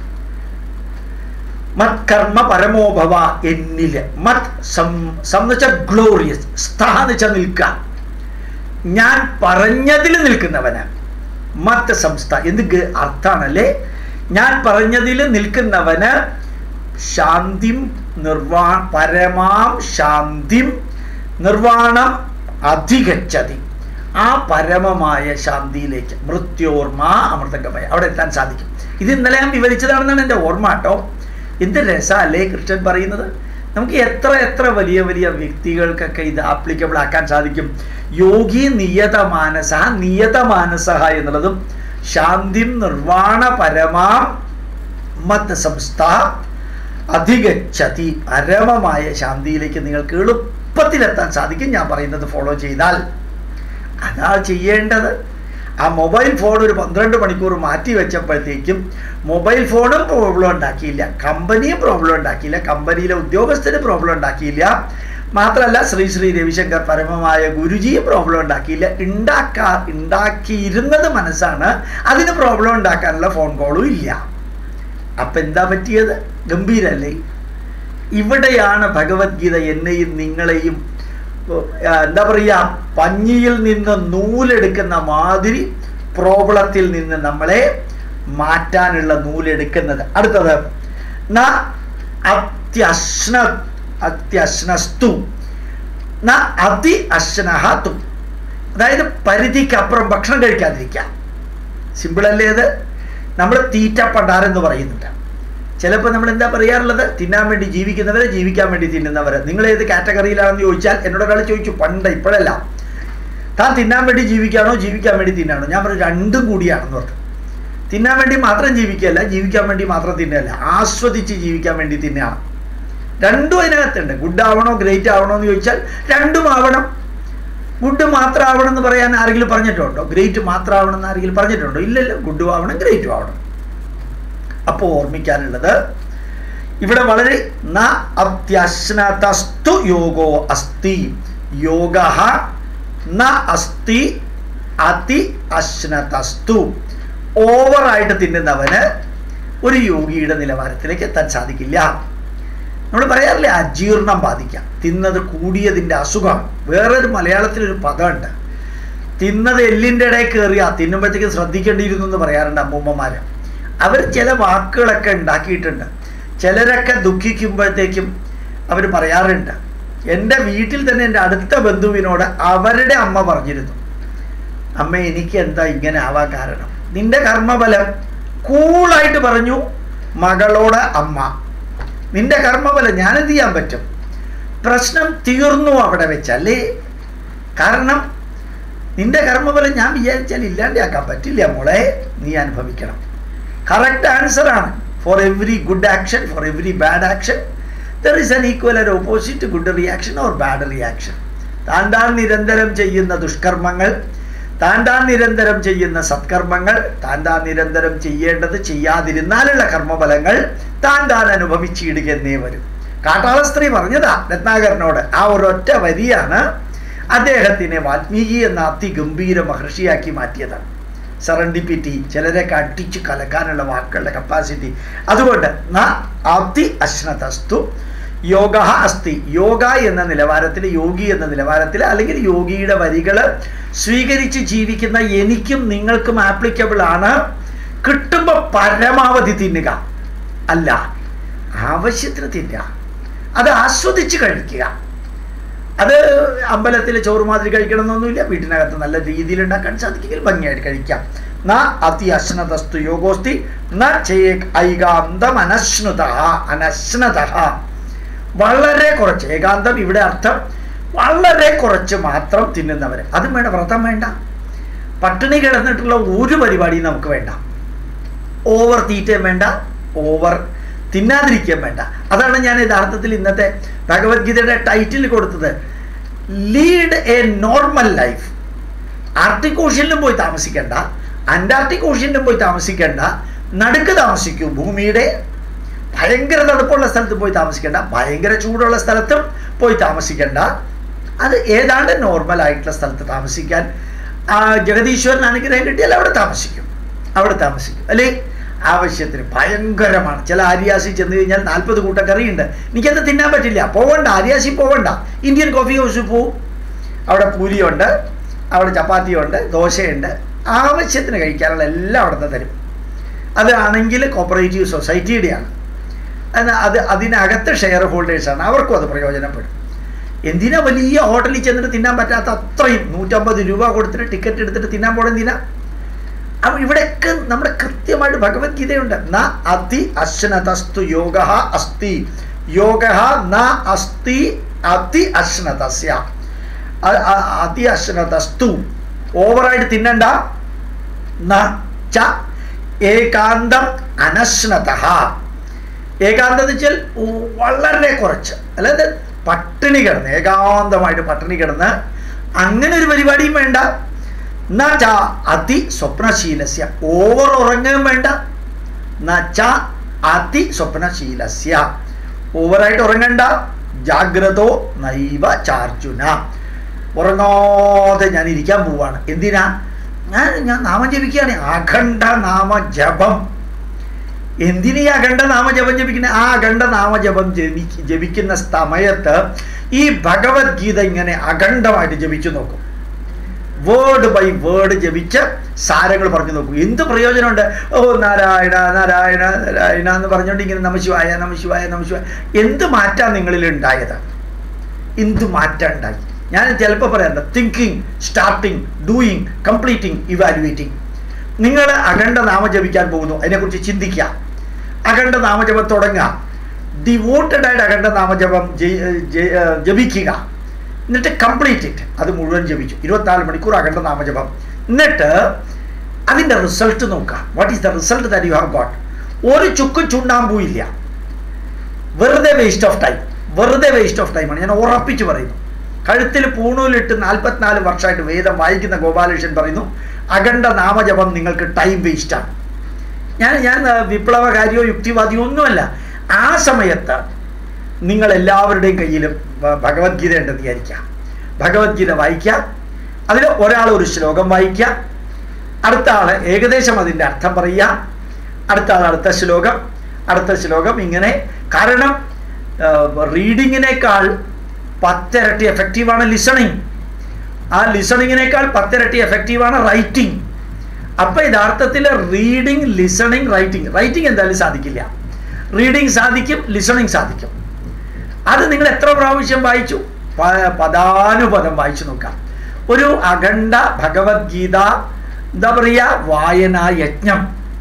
മത് കർമ്മ പരമോഭവ, എന്നില്. മത് സം എന്ന് വെച്ചാൽ ഗ്ലോറിയസ്, സ്ഥ എന്ന് വെച്ചാൽ നിൽക്കുക, ഞാൻ പറഞ്ഞതിൽ നിൽക്കുന്നവന്. മത് സംസ്ഥ എന്ത് അർത്ഥാണല്ലേ? ഞാൻ പറഞ്ഞതിൽ നിൽക്കുന്നവന് ശാന്തിം പരമാം ശാന്തിം നിർവാണം അധിഗച്ഛതി. ആ പരമമായ ശാന്തിയിലേക്ക്, മൃത്യോർമ അമൃതംഗമയ, അവിടെ എത്താൻ സാധിക്കും. ഇത് ഇന്നലെ ഞാൻ വിവരിച്ചതാണെന്നാണ് എൻ്റെ ഓർമ്മ കേട്ടോ. എന്ത് രസമല്ലേ കൃഷ്ണൻ പറയുന്നത്? നമുക്ക് എത്ര എത്ര വലിയ വലിയ വ്യക്തികൾക്കൊക്കെ ഇത് ആപ്ലിക്കബിൾ ആക്കാൻ സാധിക്കും. യോഗി നിയതമാനസ, നിയതമാനസ എന്നുള്ളതും ശാന്തിം നിർവാണ പരമാം മത് സംസ്ഥ അധിഗച്ഛതി. പരമമായ ശാന്തിയിലേക്ക് നിങ്ങൾക്ക് എളുപ്പത്തിലെത്താൻ സാധിക്കും ഞാൻ പറയുന്നത് ഫോളോ ചെയ്താൽ. അതാ ചെയ്യേണ്ടത്. ആ മൊബൈൽ ഫോൺ ഒരു 12 മണിക്കൂർ മാറ്റി വെച്ചപ്പോഴത്തേക്കും മൊബൈൽ ഫോണും പ്രോബ്ലം ഉണ്ടാക്കിയില്ല, കമ്പനിയും പ്രോബ്ലം ഉണ്ടാക്കിയില്ല, കമ്പനിയിലെ ഉദ്യോഗസ്ഥന് പ്രോബ്ലം ഉണ്ടാക്കിയില്ല, മാത്രമല്ല ശ്രീ ശ്രീ രവിശങ്കർ പരമമായ ഗുരുജിയും പ്രോബ്ലം ഉണ്ടാക്കിയില്ല. ഉണ്ടാക്കിയിരുന്നത് മനസ്സാണ്, അതിന് പ്രോബ്ലം ഉണ്ടാക്കാനുള്ള ഫോൺ കോളും ഇല്ല. അപ്പം എന്താ പറ്റിയത്? ഗംഭീരല്ലേ? ഇവിടെയാണ് ഭഗവത്ഗീത എന്നെയും നിങ്ങളെയും എന്താ പറയുക, പഞ്ഞിയിൽ നിന്ന് നൂലെടുക്കുന്ന മാതിരി പ്രോബ്ലത്തിൽ നിന്ന് നമ്മളെ മാറ്റാനുള്ള നൂലെടുക്കുന്നത്. അടുത്തത് അത്യശ്നസ്തു ന അതി അശ്നഹതു, അതായത് പരിധിക്കപ്പുറം ഭക്ഷണം കഴിക്കാതിരിക്കുക. സിമ്പിൾ അല്ലേ അത്? നമ്മൾ തീറ്റ പണ്ടാരെന്ന് പറയുന്നുണ്ട്. ചിലപ്പോൾ നമ്മൾ എന്താ പറയാറുള്ളത്? തിന്നാൻ വേണ്ടി ജീവിക്കുന്നവരെ, ജീവിക്കാൻ വേണ്ടി തിന്നുന്നവരെ. നിങ്ങൾ ഏത് കാറ്റഗറിയിലാണെന്ന് ചോദിച്ചാൽ എന്നോട് ഒരാൾ ചോദിച്ചു പണ്ട്, ഇപ്പോഴല്ല, താൻ തിന്നാൻ വേണ്ടി ജീവിക്കാനോ ജീവിക്കാൻ വേണ്ടി തിന്നാണോ? ഞാൻ പറഞ്ഞു രണ്ടും കൂടിയാണെന്ന് പറഞ്ഞു. തിന്നാൻ വേണ്ടി മാത്രം ജീവിക്കുകയല്ല, ജീവിക്കാൻ വേണ്ടി മാത്രം തിന്നല്ല, ആസ്വദിച്ച് ജീവിക്കാൻ വേണ്ടി തിന്നാണ്. രണ്ടും അതിനകത്തുണ്ട്. ഗുഡ് ആവണോ ഗ്രേറ്റ് ആവണോ എന്ന് ചോദിച്ചാൽ രണ്ടും ആവണം. ഗുഡ് മാത്രം ആവണം എന്ന് പറയാൻ ആരെങ്കിലും പറഞ്ഞിട്ടുണ്ടോ? ഗ്രേറ്റ് മാത്രം ആവണം എന്ന് ആരെങ്കിലും പറഞ്ഞിട്ടുണ്ടോ? ഇല്ലല്ലോ. ഗുഡും ആവണം, ഗ്രേറ്റും ആവണം. അപ്പോൾ ഓർമ്മിക്കാനുള്ളത് ഇവിടെ വളരെ ന അത്യശ്നതസ്തു യോഗോ അസ്തി, യോഗ ന അസ്തി അതി അശ്നതസ്തു. ഓവറായിട്ട് തിന്നുന്നവന് ഒരു യോഗിയുടെ നിലവാരത്തിലേക്ക് എത്താൻ സാധിക്കില്ല. നമ്മൾ പറയാറില്ലേ, അജീർണം ബാധിക്കാം. തിന്നത് കൂടിയതിൻ്റെ അസുഖമാണ്. വേറൊരു മലയാളത്തിലൊരു പദമുണ്ട്, തിന്നത് എല്ലിൻ്റെ ഇടയിൽ കയറിയാ തിന്നുമ്പോഴത്തേക്ക് ശ്രദ്ധിക്കേണ്ടിയിരുന്നു എന്ന് പറയാറുണ്ട് അമ്മൂമ്മമാർ. അവർ ചില വാക്കുകളൊക്കെ ഉണ്ടാക്കിയിട്ടുണ്ട്. ചിലരൊക്കെ ദുഃഖിക്കുമ്പോഴത്തേക്കും അവർ പറയാറുണ്ട്. എൻ്റെ വീട്ടിൽ തന്നെ എൻ്റെ അടുത്ത ബന്ധുവിനോട് അവരുടെ അമ്മ പറഞ്ഞിരുന്നു, അമ്മ എനിക്ക് എന്താ ഇങ്ങനെ ആവാൻ കാരണം? നിന്റെ കർമ്മഫലം. കൂളായിട്ട് പറഞ്ഞു മകളോട് അമ്മ, നിന്റെ കർമ്മഫലം, ഞാനെന്ത് ചെയ്യാൻ പറ്റും? പ്രശ്നം തീർന്നു അവിടെ വെച്ചല്ലേ. കാരണം നിന്റെ കർമ്മഫലം ഞാൻ വിചാരിച്ചാൽ ഇല്ലാണ്ടാക്കാൻ പറ്റില്ല മോളെ, നീ അനുഭവിക്കണം. കറക്റ്റ് ആൻസറാണ്. For every good action, for every bad action there is an equal and opposite good reaction or bad reaction. താൻ നിരന്തരം ചെയ്യുന്ന ദുഷ്കർമ്മങ്ങൾ, താൻ നിരന്തരം ചെയ്യുന്ന സത്കർമ്മങ്ങൾ, താൻ നിരന്തരം ചെയ്യേണ്ടത് ചെയ്യാതിരുന്നാലുള്ള കർമ്മഫലങ്ങൾ താൻ അനുഭവിച്ചിടുകയെന്നേ വരും. കാട്ടാള സ്ത്രീ പറഞ്ഞതാ രത്നാകരനോട്. ആ ഒരൊറ്റ വരിയാണ് അദ്ദേഹത്തിനെ വാൽമീകി എന്ന അതിഗംഭീര മഹർഷിയാക്കി മാറ്റിയതാണ്. സെറൻഡിപ്പിറ്റി, ചിലരൊക്കെ അടിച്ചു കലക്കാനുള്ള വാക്കുകളുടെ കപ്പാസിറ്റി. അതുകൊണ്ട് ന അതി അശ്നതസ്തു യോഗ അസ്തി. യോഗ എന്ന നിലവാരത്തിൽ, യോഗി എന്ന നിലവാരത്തിൽ, അല്ലെങ്കിൽ യോഗിയുടെ വരികൾ സ്വീകരിച്ച് ജീവിക്കുന്ന എനിക്കും നിങ്ങൾക്കും ആപ്ലിക്കബിൾ ആണ്. കിട്ടുമ്പോൾ പരമാവധി തിന്നുക അല്ല, ആവശ്യത്തിന് തിന്നുക, അത് ആസ്വദിച്ച് കഴിക്കുക. അത് അമ്പലത്തിലെ ചോറ് മാതിരി കഴിക്കണമെന്നൊന്നുമില്ല, വീട്ടിനകത്ത് നല്ല രീതിയിൽ ഉണ്ടാക്കാൻ സാധിക്കുമെങ്കിൽ ഭംഗിയായിട്ട് കഴിക്കാം. ന അതി അശ്നതസ്തു യോഗോസ്തി ന ചേക് ഐകാന്തം അനശ്നുത. അനശ്നത വളരെ കുറച്ച്, ഏകാന്തം ഇവിടെ അർത്ഥം വളരെ കുറച്ച് മാത്രം തിന്നുന്നവർ. അതും വേണ്ട, വ്രതം വേണ്ട, പട്ടിണി കിടന്നിട്ടുള്ള ഒരു പരിപാടിയും നമുക്ക് വേണ്ട. ഓവർ തീറ്റയും വേണ്ട, ഓവർ തിന്നാതിരിക്കാൻ വേണ്ട. അതാണ് ഞാൻ യഥാർത്ഥത്തിൽ ഇന്നത്തെ ഭഗവത്ഗീതയുടെ ടൈറ്റിൽ കൊടുത്തത്, lead a normal life. Arctic ഓഷ്യനിലും പോയി താമസിക്കേണ്ട, അന്റാർട്ടിക് ഓഷ്യനിലും പോയി താമസിക്കേണ്ട, നടുക്ക് താമസിക്കൂ. ഭൂമിയുടെ ഭയങ്കര തണുപ്പുള്ള സ്ഥലത്ത് പോയി താമസിക്കേണ്ട, ഭയങ്കര ചൂടുള്ള സ്ഥലത്തും പോയി താമസിക്കേണ്ട. അത് ഏതാണ്ട് നോർമൽ ആയിട്ടുള്ള സ്ഥലത്ത് താമസിക്കാൻ ജഗദീശ്വരൻ അനുഗ്രഹം കിട്ടിയാൽ അവിടെ താമസിക്കും, അല്ലേ? ആവശ്യത്തിന് ഭയങ്കരമാണ്. ചില ആര്യാസി ചെന്ന് കഴിഞ്ഞാൽ 40 കൂട്ടം കറിയുണ്ട്, എനിക്കത് തിന്നാൻ പറ്റില്ല. പോവണ്ട, ആര്യാസി പോവണ്ട, ഇന്ത്യൻ കോഫി ഹൗസിൽ പോവും. അവിടെ പൂരിയുണ്ട്, അവിടെ ചപ്പാത്തിയുണ്ട്, ദോശയുണ്ട്, ആവശ്യത്തിന് കഴിക്കാനുള്ള എല്ലാം അവിടെ തരും. അതാണെങ്കിൽ കോപ്പറേറ്റീവ് സൊസൈറ്റിയുടെയാണ്. അതിനകത്ത് ഷെയർ ഹോൾഡേഴ്സാണ്, അവർക്കും അത് പ്രയോജനപ്പെടും. എന്തിനാ വലിയ ഹോട്ടലിൽ ചെന്നിട്ട് തിന്നാൻ പറ്റാത്ത അത്രയും 150 രൂപ കൊടുത്തിട്ട് ടിക്കറ്റ് എടുത്തിട്ട് തിന്നാൻ പോകണം എന്തിനാ? അപ്പം ഇവിടെയൊക്കെ നമ്മുടെ കൃത്യമായിട്ട് ഭഗവത്ഗീതയുണ്ട്. ന അതി അശ്നതസ്തു യോഗ അസ്തി, യോഗ ന അസ്തി അതി അശ്നതസ്യ. അതി അശ്നതസ്തു ഓവറായിട്ട് തിന്നണ്ട. ന ച ഏകാന്തം അനശ്നത. ഏകാന്തം എന്ന് വെച്ചാൽ വളരെ കുറച്ച്, അല്ലാതെ പട്ടിണി കിടന്ന് ഏകാന്തമായിട്ട് പട്ടിണി കിടന്ന് അങ്ങനെ ഒരു പരിപാടിയും വേണ്ട. ന ച അതി സ്വപ്നശീലസ്യ, ഓവർ ഉറങ്ങുകയും വേണ്ട. ന ച അതി സ്വപ്നശീലസ്യ, ഓവറായിട്ട് ഉറങ്ങണ്ട. ജാഗ്രതോ നൈവ ചാർജുന, ഉറങ്ങാതെ ഞാൻ ഇരിക്കാൻ പോവാണ്. എന്തിനാ? ഞാൻ നാമം ജപിക്കുകയാണ്, അഖണ്ഡ നാമജപം. എന്തിനീ അഖണ്ഡ നാമജപം ജപിക്കുന്നത്? ആ അഖണ്ഡ നാമജപം ജപിക്കുന്ന സമയത്ത് ഈ ഭഗവത്ഗീത ഇങ്ങനെ അഖണ്ഡമായിട്ട് ജപിച്ചു നോക്കും. വേർഡ് ബൈ വേർഡ് ജപിച്ച് സാരങ്ങൾ പറഞ്ഞു നോക്കും. എന്ത് പ്രയോജനമുണ്ട്? ഓ നാരായണ നാരായണ നാരായണ എന്ന് പറഞ്ഞുകൊണ്ട് ഇങ്ങനെ നമശിവായ നമശിവായ നമശിവായ. എന്ത് മാറ്റാൻ നിങ്ങളിൽ ഉണ്ടായത്? എന്ത് മാറ്റം ഉണ്ടായി? ഞാൻ ചിലപ്പോൾ പറയാറുണ്ട്, thinking, starting, doing, completing, evaluating. നിങ്ങൾ അഖണ്ഡ നാമം ജപിക്കാൻ പോകുന്നു, അതിനെക്കുറിച്ച് ചിന്തിക്കുക. അഖണ്ഡ നാമജപം തുടങ്ങുക, ഡിവോട്ടഡായിട്ട് അഖണ്ഡ നാമജപം ജപിക്കുക. എന്നിട്ട് കംപ്ലീറ്റ് ഇറ്റ്, അത് മുഴുവൻ ജപിച്ചു. 24 മണിക്കൂർ അഖണ്ഡ നാമജപം. എന്നിട്ട് അതിൻ്റെ റിസൾട്ട് നോക്കുക. What is the result that you have got? ഒരു ചുക്കും ചുണ്ണാമ്പൂയില്ല. വെറുതെ വേസ്റ്റ് ഓഫ് ടൈം, വെറുതെ വേസ്റ്റ് ഓഫ് ടൈമാണ്. ഞാൻ ഉറപ്പിച്ച് പറയുന്നു. കഴുത്തിൽ പൂണൂലിട്ട് 44 വർഷമായിട്ട് വേദം വായിക്കുന്ന ഗോപാലകൃഷ്ണൻ പറയുന്നു, അഖണ്ഡ നാമജപം നിങ്ങൾക്ക് ടൈം വേസ്റ്റാണ്. ഞാൻ വിപ്ലവകാരിയോ യുക്തിവാദിയോ ഒന്നുമല്ല. ആ സമയത്ത് നിങ്ങൾ എല്ലാവരുടെയും കയ്യിലും ഭഗവത്ഗീത ഉണ്ടെന്ന് വിചാരിക്കുക. ഭഗവത്ഗീത വായിക്കുക, അതിൽ ഒരാൾ ഒരു ശ്ലോകം വായിക്കുക, അടുത്ത ആൾ ഏകദേശം അതിൻ്റെ അർത്ഥം പറയുക, അടുത്ത ആൾ അടുത്ത ശ്ലോകം ഇങ്ങനെ. കാരണം റീഡിങ്ങിനേക്കാൾ 10 ഇരട്ടി എഫക്റ്റീവാണ് ലിസണിങ്. ആ ലിസണിങ്ങിനേക്കാൾ 10 ഇരട്ടി എഫക്റ്റീവാണ് റൈറ്റിംഗ്. അപ്പം യഥാർത്ഥത്തിൽ റീഡിങ്, ലിസണിങ്, റൈറ്റിംഗ് എന്തായാലും സാധിക്കില്ല. റീഡിങ് സാധിക്കും, ലിസണിങ് സാധിക്കും. അത് നിങ്ങൾ എത്ര പ്രാവശ്യം വായിച്ചു? പദാനുപദം വായിച്ചു നോക്കാം. ഒരു അഖണ്ഡ ഭഗവത്ഗീത എന്താ പറയുക, വായനാ യജ്ഞം.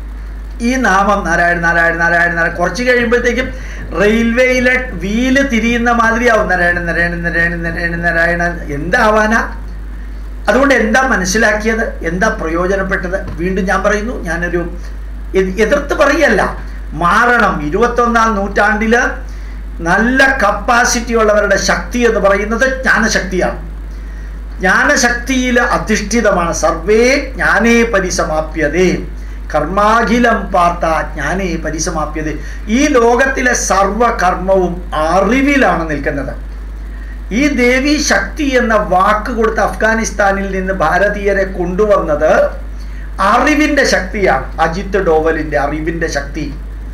ഈ നാമം നാരായണ നാരായണ നാരായണ നാരായണ കുറച്ച് കഴിയുമ്പോഴത്തേക്കും റെയിൽവേയിലെ വീല് തിരിയുന്ന മാതിരിയാവും. നാരായണ നാരായണ നാരായണ നാരായണ നാരായണ. എന്താവാനാ? അതുകൊണ്ട് എന്താ മനസ്സിലാക്കിയത്? എന്താ പ്രയോജനപ്പെട്ടത്? വീണ്ടും ഞാൻ പറയുന്നു, ഞാനൊരു എതിർത്ത് പറയല്ല, മാറണം. 21ാം നൂറ്റാണ്ടിൽ നല്ല കപ്പാസിറ്റി ഉള്ളവരുടെ ശക്തി എന്ന് പറയുന്നത് ജ്ഞാനശക്തിയാണ്. ജ്ഞാനശക്തിയിൽ അധിഷ്ഠിതമാണ്. സർവേ ജ്ഞാനേ പരിസമാപ്യതേ, കർമാഖിലം പാർത്ത ജ്ഞാനേ പരിസമാപ്യതേ. ഈ ലോകത്തിലെ സർവകർമ്മവും അറിവിലാണ് നിൽക്കുന്നത്. ഈ ദേവി ശക്തി എന്ന വാക്ക് കൊടുത്ത് അഫ്ഗാനിസ്ഥാനിൽ നിന്ന് ഭാരതീയരെ കൊണ്ടുവന്നത് അറിവിൻ്റെ ശക്തിയാണ്. അജിത് ഡോവലിൻ്റെ അറിവിൻ്റെ ശക്തി,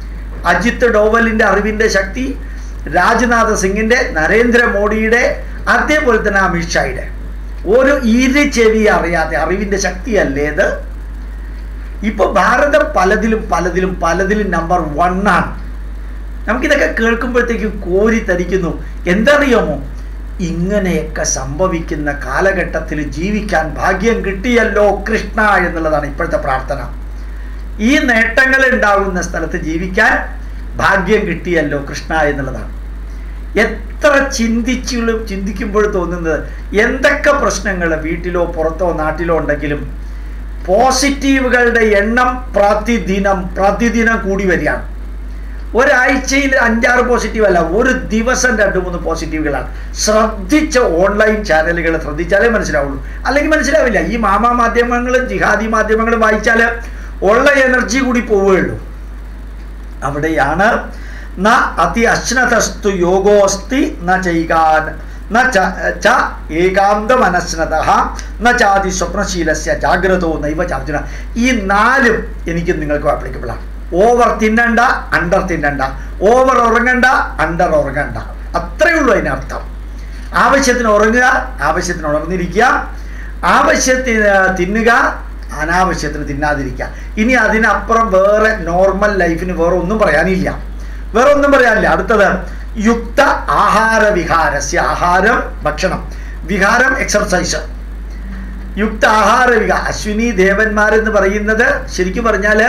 ശക്തി, രാജ്നാഥ് സിംഗിൻ്റെ, നരേന്ദ്രമോദിയുടെ, അതേപോലെ തന്നെ അമിത്ഷായുടെ ഒരു ചെവി അറിയാതെ അറിവിൻ്റെ ശക്തിയല്ലേത്? ഇപ്പോൾ ഭാരതം പലതിലും നമ്പർ 1 ആണ്. നമുക്കിതൊക്കെ കേൾക്കുമ്പോഴത്തേക്കും കോരി തരിക്കുന്നു. എന്തറിയാമോ? ഇങ്ങനെയൊക്കെ സംഭവിക്കുന്ന കാലഘട്ടത്തിൽ ജീവിക്കാൻ ഭാഗ്യം കിട്ടിയല്ലോ കൃഷ്ണ എന്നുള്ളതാണ് ഇപ്പോഴത്തെ പ്രാർത്ഥന. ഈ നേട്ടങ്ങൾ ഉണ്ടാകുന്ന സ്ഥലത്ത് ജീവിക്കാൻ ഭാഗ്യം കിട്ടിയല്ലോ കൃഷ്ണ എന്നുള്ളതാണ്. എത്ര ചിന്തിക്കുമ്പോൾ തോന്നുന്നത് എന്തൊക്കെ പ്രശ്നങ്ങൾ വീട്ടിലോ പുറത്തോ നാട്ടിലോ ഉണ്ടെങ്കിലും പോസിറ്റീവുകളുടെ എണ്ണം പ്രതിദിനം കൂടി വരികയാണ്. ഒരാഴ്ചയിൽ 5-6 പോസിറ്റീവ് അല്ല, ഒരു ദിവസം 2-3 പോസിറ്റീവുകളാണ്. ശ്രദ്ധിച്ച ഓൺലൈൻ ചാനലുകൾ ശ്രദ്ധിച്ചാലേ മനസ്സിലാവുള്ളൂ, അല്ലെങ്കിൽ മനസ്സിലാവില്ല. ഈ മാധ്യമങ്ങളും ജിഹാദി മാധ്യമങ്ങളും വായിച്ചാൽ ഉള്ള എനർജി കൂടി പോവുകയുള്ളൂ. അവിടെയാണ് ന അതി അശ്നതസ്തു യോഗോസ്തി ന ചൈകാൻ ന ഏകാന്ത മനസ്നതഃ ന ചാതി സ്വപ്നശീലസ്യ ജാഗ്രതോ നൈവ ചാർജുന. ഈ 4 എനിക്കും നിങ്ങൾക്കും ആപ്ലിക്കബിൾ ആണ്. ഓവർ തിന്നണ്ട, അണ്ടർ തിന്നണ്ട, ഓവർ ഉറങ്ങണ്ട, അണ്ടർ ഉറങ്ങണ്ട. അത്രയേ ഉള്ളൂ അതിനർത്ഥം. ആവശ്യത്തിന് ഉറങ്ങുക, ആവശ്യത്തിന് ഉണർന്നിരിക്കുക, ആവശ്യത്തിന് തിന്നുക, അനാവശ്യത്തിന് തിന്നാതിരിക്കുക. ഇനി അതിനപ്പുറം വേറെ നോർമൽ ലൈഫിന് വേറെ ഒന്നും പറയാനില്ല. അടുത്തത് യുക്ത ആഹാര വിഹാരസ്യ. ആഹാരം ആഹാരം, വിഹാരം എക്സർസൈസ്. യുക്ത ആഹാര അശ്വിനി ദേവന്മാരെന്ന് പറയുന്നത് ശരിക്കും പറഞ്ഞാൽ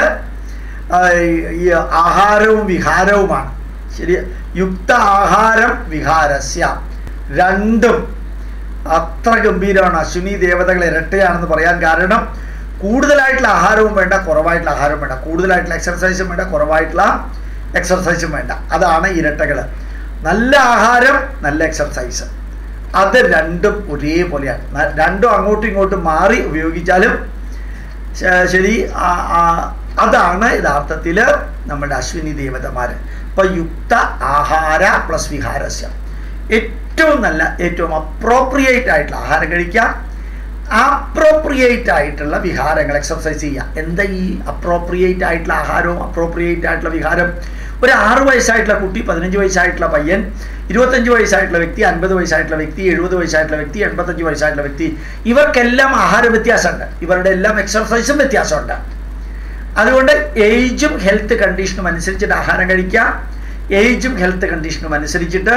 ഈ ആഹാരവും വിഹാരവുമാണ്. ശരി, യുക്ത ആഹാരം വിഹാരസ്യ രണ്ടും അത്ര ഗംഭീരമാണ്. അശ്വിനി ദേവതകൾ ഇരട്ടയാണെന്ന് പറയാൻ കാരണം കൂടുതലായിട്ടുള്ള ആഹാരവും വേണ്ട, കുറവായിട്ടുള്ള ആഹാരവും വേണ്ട, കൂടുതലായിട്ടുള്ള എക്സർസൈസും വേണ്ട, കുറവായിട്ടുള്ള എക്സർസൈസും വേണ്ട. അതാണ് ഇരട്ടകൾ. നല്ല ആഹാരം, നല്ല എക്സർസൈസ്, അത് രണ്ടും ഒരേപോലെയാണ്. രണ്ടും അങ്ങോട്ടും ഇങ്ങോട്ടും മാറി ഉപയോഗിച്ചാലും ശരി, അതാണ് യഥാർത്ഥത്തിൽ നമ്മുടെ അശ്വിനി ദേവതമാർ. ഇപ്പൊ യുക്ത ആഹാര പ്ലസ് വിഹാരസ്യ, ഏറ്റവും നല്ല ഏറ്റവും അപ്രോപ്രിയേറ്റ് ആയിട്ടുള്ള ആഹാരം കഴിക്കുക, അപ്രോപ്രിയേറ്റ് ആയിട്ടുള്ള വിഹാരങ്ങൾ എക്സർസൈസ് ചെയ്യുക. എന്താ ഈ അപ്രോപ്രിയേറ്റ് ആയിട്ടുള്ള ആഹാരവും അപ്രോപ്രിയേറ്റ് ആയിട്ടുള്ള വിഹാരം? ഒരു 6 വയസ്സായിട്ടുള്ള കുട്ടി, 15 വയസ്സായിട്ടുള്ള പയ്യൻ, 25 വയസ്സായിട്ടുള്ള വ്യക്തി, 50 വയസ്സായിട്ടുള്ള വ്യക്തി, 70 വയസ്സായിട്ടുള്ള വ്യക്തി, 85 വയസ്സായിട്ടുള്ള വ്യക്തി, ഇവർക്കെല്ലാം ആഹാര വ്യത്യാസമുണ്ട്, ഇവരുടെ എല്ലാം എക്സർസൈസും വ്യത്യാസമുണ്ട്. അതുകൊണ്ട് ഏജും ഹെൽത്ത് കണ്ടീഷനും അനുസരിച്ചിട്ട് ആഹാരം കഴിക്കുക. ഏജും ഹെൽത്ത് കണ്ടീഷനും അനുസരിച്ചിട്ട്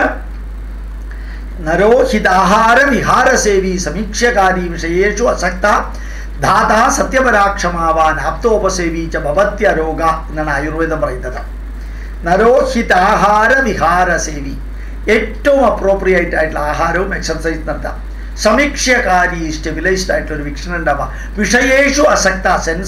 നരോഹിതാഹാര വിഹാരസേവി സമീക്ഷകാരി വിഷയേഷു അസക്ത ധാതാ സത്യപരാക്ഷമാവാൻ ആപ്തോപസേവി ച ഭവത്യരോഗ എന്നാണ് ആയുർവേദം പറയുന്നത്. നരോഹിതാഹാര വിഹാരസേവി, ഏറ്റവും അപ്രോപ്രിയേറ്റ് ആയിട്ടുള്ള ആഹാരവും എക്സർസൈസ് നടത്താം. സമീക്ഷകാരി, സ്റ്റെബിലൈസ്ഡ് ആയിട്ടുള്ള ഒരു വീക്ഷണം ഉണ്ടാവുക. വിഷയേഷു അസക്ത,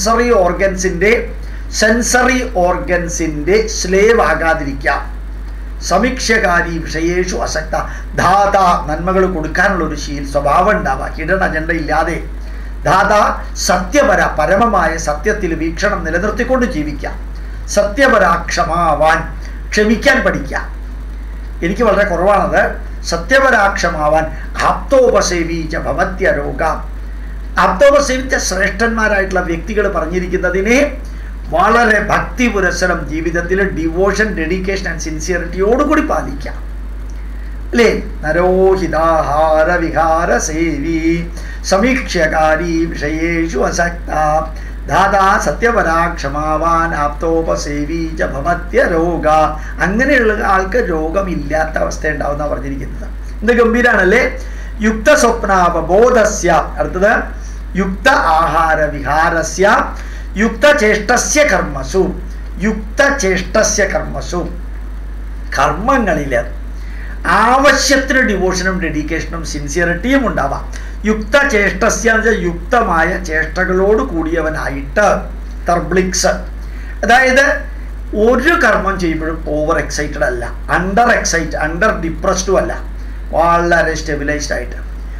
സെൻസറി ഓർഗൻസിൻ്റെ സ്ലേവ് ആകാതിരിക്കാം. സമീക്ഷകാരി വിഷയേഷു അസക്ത ധാത, നന്മകൾ കൊടുക്കാനുള്ള ഒരു സ്വഭാവം ഉണ്ടാവുക, ഹിഡൻ അജണ്ട ഇല്ലാതെ. ധാത സത്യപര, പരമമായ സത്യത്തിൽ വീക്ഷണം നിലനിർത്തിക്കൊണ്ട് ജീവിക്കാം. സത്യപരാക്ഷമാവാൻ, ക്ഷമിക്കാൻ പഠിക്കുക. എനിക്ക് വളരെ കുറവാണത്. സത്യപരാക്ഷമാവാൻ ആപ്തോപസേവീച്ച ഭവത്യരോഗ. ആപ്തോപസേവിച്ച ശ്രേഷ്ഠന്മാരായിട്ടുള്ള വ്യക്തികൾ പറഞ്ഞിരിക്കുന്നതിനെ വളരെ ഭക്തി പുരസ്സരം ജീവിതത്തിൽ ഡിവോഷൻ, ഡെഡിക്കേഷൻ ആൻഡ് സിൻസിയറിറ്റിയോടുകൂടി പാലിക്കാം. അല്ലേ? നരോഹിതാഹാര വിഹാര സേവി സമീക്ഷകാരി വിഷയേഷു അസക്ത ധാതാ സത്യപരാക്ഷമാവാൻ ആപ്തോപസേവി ച ഭവത്യരോഗ. അങ്ങനെയുള്ള ആൾക്ക് രോഗമില്ലാത്ത അവസ്ഥ ഉണ്ടാവുന്ന പറഞ്ഞിരിക്കുന്നത്. ഇത് ഗംഭീരാണല്ലേ? യുക്ത സ്വപ്നാവബോധസ്യ. അടുത്തത് യുക്ത ആഹാര വിഹാരസ്യ യുക്തചേഷ്ടസ്യ കർമ്മസു. യുക്തചേഷ്ടസ്യ കർമ്മസു, കർമ്മങ്ങളിൽ ആവശ്യത്തിന് ഡിവോഷനും ഡെഡിക്കേഷനും സിൻസിയറിറ്റിയും ഉണ്ടാവാം. യുക്തചേഷ്ടസ്യ എന്ന് വെച്ചാൽ യുക്തമായ ചേഷ്ടകളോട് കൂടിയവനായിട്ട്. തർബ്ലിക്സ്, അതായത് ഒരു കർമ്മം ചെയ്യുമ്പോഴും ഓവർ എക്സൈറ്റഡ് അല്ല, അണ്ടർ ഡിപ്രസ്ഡും അല്ല, വളരെ സ്റ്റെബിലൈസ്ഡ് ആയിട്ട്.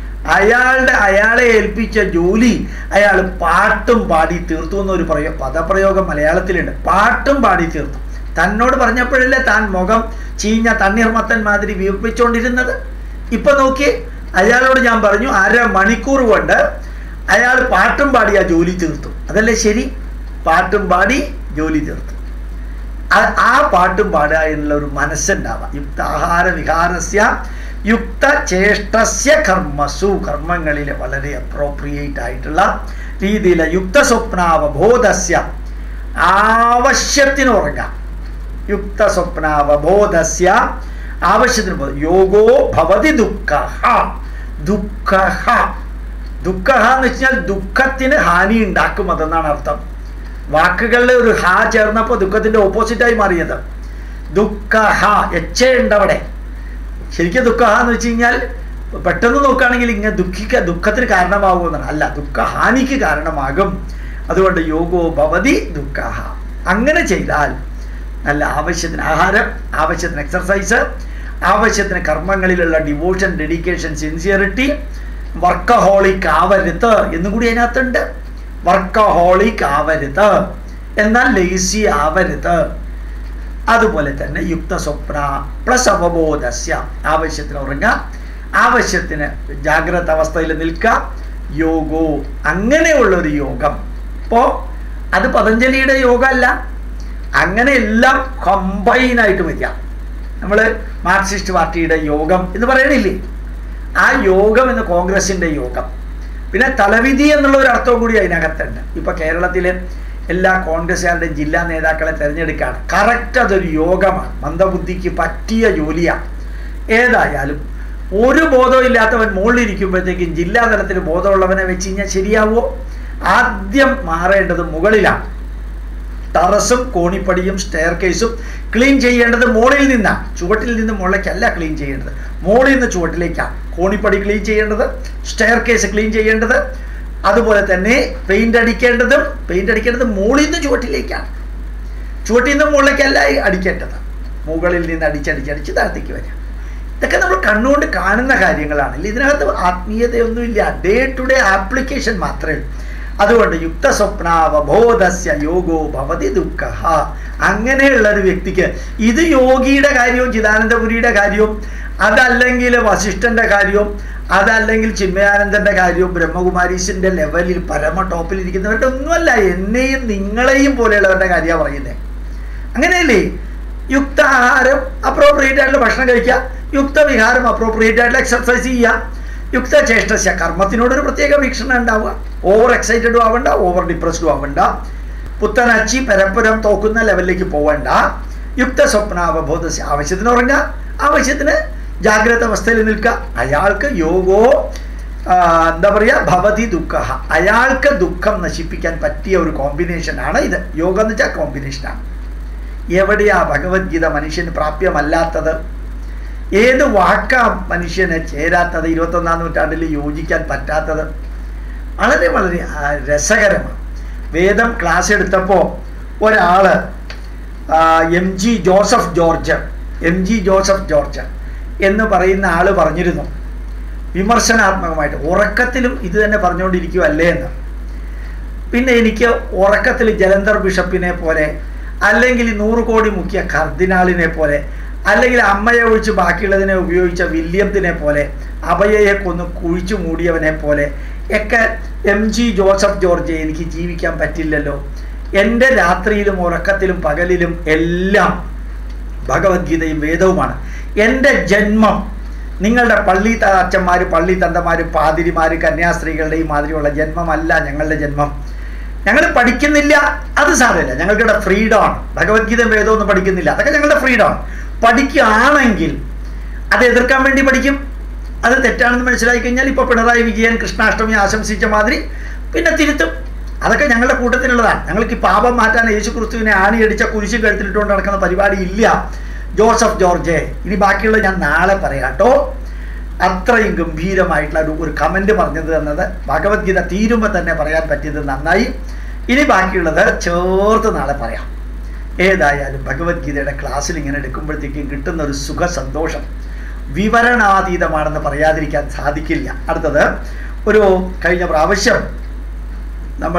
അയാളെ ഏൽപ്പിച്ച ജോലി അയാൾ പാട്ടും പാടി തീർത്തു എന്നൊരു പദപ്രയോഗം മലയാളത്തിലുണ്ട്. പാട്ടും പാടി തീർത്തു. തന്നോട് പറഞ്ഞപ്പോഴല്ലേ താൻ മുഖം ചീഞ്ഞ തണ്ണീർമത്തൻ മാതിരി വീർപ്പിച്ചുകൊണ്ടിരുന്നത്. ഇപ്പൊ നോക്കി, അയാളോട് ഞാൻ പറഞ്ഞു 1/2 മണിക്കൂർ കൊണ്ട് അയാൾ പാട്ടും പാടി ആ ജോലി തീർത്തു. അതല്ലേ ശരി? പാട്ടും പാടി ജോലി തീർത്തു. ആ പാട്ടും പാടുക എന്നുള്ള ഒരു മനസ്സുണ്ടാവാം. യുക്ത ആഹാര വിഹാരസ്യ യുക്ത ചേഷ്ടസ്യ കർമ്മസു, കർമ്മങ്ങളിൽ വളരെ അപ്രോപ്രിയേറ്റ് ആയിട്ടുള്ള രീതിയിൽ. യുക്ത സ്വപ്നാവബോധസ്യ, ആവശ്യത്തിന് ഉറങ്ങാം. യുക്ത സ്വപ്നാവബോധസ്യ ആവശ്യത്തിന് യോഗോ ഭവതി ദുഃഖഃ. ദുഃഖഃ ദുഃഖഃ എന്ന് വെച്ചാൽ ദുഃഖത്തിന് ഹാനി ഉണ്ടാക്കും അതെന്നാണ് അർത്ഥം. വാക്കുകളിൽ ഒരു ഹ ചേർന്നപ്പോൾ ദുഃഖത്തിന്റെ ഓപ്പോസിറ്റായി മാറിയത്. ദുഃഖഃ ഉണ്ട് അവിടെ. ശരിക്കും ദുഃഖഃ എന്ന് വെച്ച് കഴിഞ്ഞാൽ പെട്ടെന്ന് നോക്കുകയാണെങ്കിൽ ഇങ്ങനെ ദുഃഖത്തിന് കാരണമാകുമെന്നാണ്. അല്ല, ദുഃഖഹാനിക്ക് കാരണമാകും. അതുകൊണ്ട് യോഗോ ഭവതി ദുഃഖഃ. അങ്ങനെ ചെയ്താൽ നല്ല ആവശ്യത്തിന് ആഹാരം, ആവശ്യത്തിന് എക്സർസൈസ്, ആവശ്യത്തിന് കർമ്മങ്ങളിലുള്ള ഡിവോഷൻ, ഡെഡിക്കേഷൻ, സിൻസിയറിറ്റി, വർക്കഹോളിക് ആവരുത് എന്നും കൂടി അതിനകത്തുണ്ട്. വർക്കഹോളിക് ആവരുത്, എന്നാൽ ലേസി ആവരുത്. അതുപോലെ തന്നെ യുക്ത സ്വപ്ന പ്ലസ് അവബോധസ്യ, ആവശ്യത്തിന് ഉറങ്ങുക, ആവശ്യത്തിന് ജാഗ്രത അവസ്ഥയിൽ നിൽക്കുക. യോഗോ, അങ്ങനെയുള്ളൊരു യോഗം. ഇപ്പോൾ അത് പതഞ്ജലിയുടെ യോഗം അല്ല, അങ്ങനെ എല്ലാം കമ്പൈനായിട്ട് വരിക. നമ്മൾ മാർക്സിസ്റ്റ് പാർട്ടിയുടെ യോഗം എന്ന് പറയണില്ലേ, ആ യോഗം എന്ന് കോൺഗ്രസിൻ്റെ യോഗം. പിന്നെ തലവിധി എന്നുള്ള ഒരു അർത്ഥവും കൂടി അതിനകത്തുണ്ട്. ഇപ്പോൾ കേരളത്തിലെ എല്ലാ കോൺഗ്രസ്സുകാരുടെയും ജില്ലാ നേതാക്കളെ തിരഞ്ഞെടുക്കുകയാണ്. കറക്റ്റ് അതൊരു യോഗമാണ്, മന്ദബുദ്ധിക്ക് പറ്റിയ ജോലിയാണ്. ഏതായാലും ഒരു ബോധവും ഇല്ലാത്തവൻ മുകളിലിരിക്കുമ്പോഴത്തേക്കും ജില്ലാ തലത്തിൽ ബോധമുള്ളവനെ വെച്ച് കഴിഞ്ഞാൽ ശരിയാവോ? ആദ്യം മാറേണ്ടത് മുകളിലാണ്. ടെറസും കോണിപ്പടിയും സ്റ്റെയർ കേസും ക്ലീൻ ചെയ്യേണ്ടത് മുകളിൽ നിന്നാണ്. ചുവട്ടിൽ നിന്ന് മുകളിലേക്കല്ല ക്ലീൻ ചെയ്യേണ്ടത്, മുകളിൽ നിന്ന് ചുവട്ടിലേക്കാണ്. കോണിപ്പടി ക്ലീൻ ചെയ്യേണ്ടത്, സ്റ്റെയർ കേസ് ക്ലീൻ ചെയ്യേണ്ടത്, അതുപോലെ തന്നെ പെയിന്റ് അടിക്കേണ്ടത് മുകളിൽ നിന്ന് ചുവട്ടിലേക്കാണ്. ചുവട്ടിൽ നിന്ന് മുകളിലേക്കല്ല അടിക്കേണ്ടത്, മുകളിൽ നിന്ന് അടിച്ചടിച്ച് താഴത്തേക്ക് വരാം. ഇതൊക്കെ നമ്മൾ കണ്ണുകൊണ്ട് കാണുന്ന കാര്യങ്ങളാണ്. ഇതിനകത്ത് ആത്മീയതയൊന്നുമില്ല, ഡേ ടു ഡേ ആപ്ലിക്കേഷൻ മാത്രമേ ഉള്ളൂ. അതുകൊണ്ട് യുക്ത സ്വപ്നാവബോധസ്യ യോഗോ ഭവതി ദുഃഖഃ. അങ്ങനെയുള്ളൊരു വ്യക്തിക്ക് ഇത് യോഗിയുടെ കാര്യവും ചിദാനന്ദപുരിയുടെ കാര്യവും, അതല്ലെങ്കിൽ വസിഷ്ഠന്റെ കാര്യവും, അതല്ലെങ്കിൽ ചിന്മയാനന്ദന്റെ കാര്യവും, ബ്രഹ്മകുമാരീസിന്റെ ലെവലിൽ പരമ ടോപ്പിലിരിക്കുന്നവരുടെ ഒന്നുമല്ല, എന്നെയും നിങ്ങളെയും പോലെയുള്ളവരുടെ കാര്യമാണ് പറയുന്നത്. അങ്ങനെയല്ലേ? യുക്ത ആഹാരം, അപ്രോപ്രിയേറ്റ് ആയിട്ടുള്ള ഭക്ഷണം കഴിക്കുക, യുക്ത വിഹാരം, അപ്രോപ്രിയേറ്റ് ആയിട്ടുള്ള എക്സർസൈസ് ചെയ്യുക, യുക്ത ചേഷ്ടസ്യ, കർമ്മത്തിനോടൊരു പ്രത്യേക വീക്ഷണം ഉണ്ടാവുക. ഓവർ എക്സൈറ്റഡും ആവണ്ട, ഓവർ ഡിപ്രസ്ഡും ആവണ്ട, പുത്തനച്ചി പരപ്പുരം തോക്കുന്ന ലെവലിലേക്ക് പോവണ്ട. യുക്ത സ്വപ്നാവബോധസ്യ, ആവശ്യത്തിന് ഉറങ്ങുക, ആവശ്യത്തിന് ജാഗ്രത അവസ്ഥയിൽ നിൽക്കുക. അയാൾക്ക് യോഗോ എന്താ പറയുക, ഭവതി ദുഃഖഃ. അയാൾക്ക് ദുഃഖം നശിപ്പിക്കാൻ പറ്റിയ ഒരു കോമ്പിനേഷനാണ് ഇത്. യോഗം എന്ന് വെച്ചാൽ കോമ്പിനേഷനാണ്. എവിടെയാ ഭഗവത്ഗീത മനുഷ്യന് പ്രാപ്യമല്ലാത്തത്? ഏത് വാക്കാ മനുഷ്യന് ചേരാത്തത്? 21-ാം നൂറ്റാണ്ടിൽ യോജിക്കാൻ പറ്റാത്തത്? വളരെ വളരെ രസകരമാണ്. വേദം ക്ലാസ് എടുത്തപ്പോൾ ഒരാൾ എം ജി ജോസഫ് ജോർജ് എന്ന് പറയുന്ന ആൾ പറഞ്ഞിരുന്നു, വിമർശനാത്മകമായിട്ട്, ഉറക്കത്തിലും ഇത് തന്നെ പറഞ്ഞുകൊണ്ടിരിക്കുവല്ലേ എന്ന്. പിന്നെ എനിക്ക് ഉറക്കത്തിൽ ജലന്ധർ ബിഷപ്പിനെ പോലെ, അല്ലെങ്കിൽ 100 കോടി മുഖ്യ കർദിനാളിനെ പോലെ, അല്ലെങ്കിൽ അമ്മയെ ഒഴിച്ച് ബാക്കിയുള്ളതിനെ ഉപയോഗിച്ച വില്യത്തിനെ പോലെ, അഭയയെ കൊന്ന് കുഴിച്ചു മൂടിയവനെ പോലെ ഒക്കെ എം ജി ജോസഫ് ജോർജ് എനിക്ക് ജീവിക്കാൻ പറ്റില്ലല്ലോ. എൻ്റെ രാത്രിയിലും ഉറക്കത്തിലും പകലിലും എല്ലാം ഭഗവത്ഗീതയും വേദവുമാണ്. എൻ്റെ ജന്മം നിങ്ങളുടെ പള്ളി അച്ഛന്മാർ, പള്ളി തന്തമാർ, പാതിരിമാർ, കന്യാസ്ത്രീകളുടെ ഈ മാതിരിയുള്ള ജന്മമല്ല ഞങ്ങളുടെ ജന്മം. ഞങ്ങൾ പഠിക്കുന്നില്ല, അത് സാരമില്ല, ഞങ്ങൾക്കിവിടെ ഫ്രീഡമാണ്. ഭഗവത്ഗീത വേദമൊന്നും പഠിക്കുന്നില്ല, അതൊക്കെ ഞങ്ങളുടെ ഫ്രീഡമാണ്. പഠിക്കുകയാണെങ്കിൽ അത് എതിർക്കാൻ വേണ്ടി പഠിക്കും. അത് തെറ്റാണെന്ന് മനസ്സിലാക്കി കഴിഞ്ഞാൽ ഇപ്പോൾ പിണറായി വിജയൻ കൃഷ്ണാഷ്ടമി ആശംസിച്ച മാതിരി പിന്നെ തിരുത്തും. അതൊക്കെ ഞങ്ങളുടെ കൂട്ടത്തിലുള്ളതാണ്. ഞങ്ങൾക്ക് ഈ പാപം മാറ്റാൻ യേശു ക്രിസ്തുവിനെ ആണിയടിച്ച കുരിശും കഴുത്തിലിട്ടുകൊണ്ട് നടക്കുന്ന പരിപാടി ഇല്ല. ജോസഫ് ജോർജ്, ഇനി ബാക്കിയുള്ളത് ഞാൻ നാളെ പറയാം കേട്ടോ. അത്രയും ഗംഭീരമായിട്ടുള്ള ഒരു കമൻറ്റ് പറഞ്ഞത് തന്നത്, ഭഗവത്ഗീത തീരുമ്പോൾ തന്നെ പറയാൻ പറ്റിയത് നന്നായി. ഇനി ബാക്കിയുള്ളത് ചേർത്ത് നാളെ പറയാം. ഏതായാലും ഭഗവത്ഗീതയുടെ ക്ലാസ്സിൽ ഇങ്ങനെ എടുക്കുമ്പോഴത്തേക്കും കിട്ടുന്ന ഒരു സുഖ സന്തോഷം വിവരണാതീതമാണെന്ന് പറയാതിരിക്കാൻ സാധിക്കില്ല. അടുത്തത് ഒരു കഴിഞ്ഞ പ്രാവശ്യം നമ്മൾ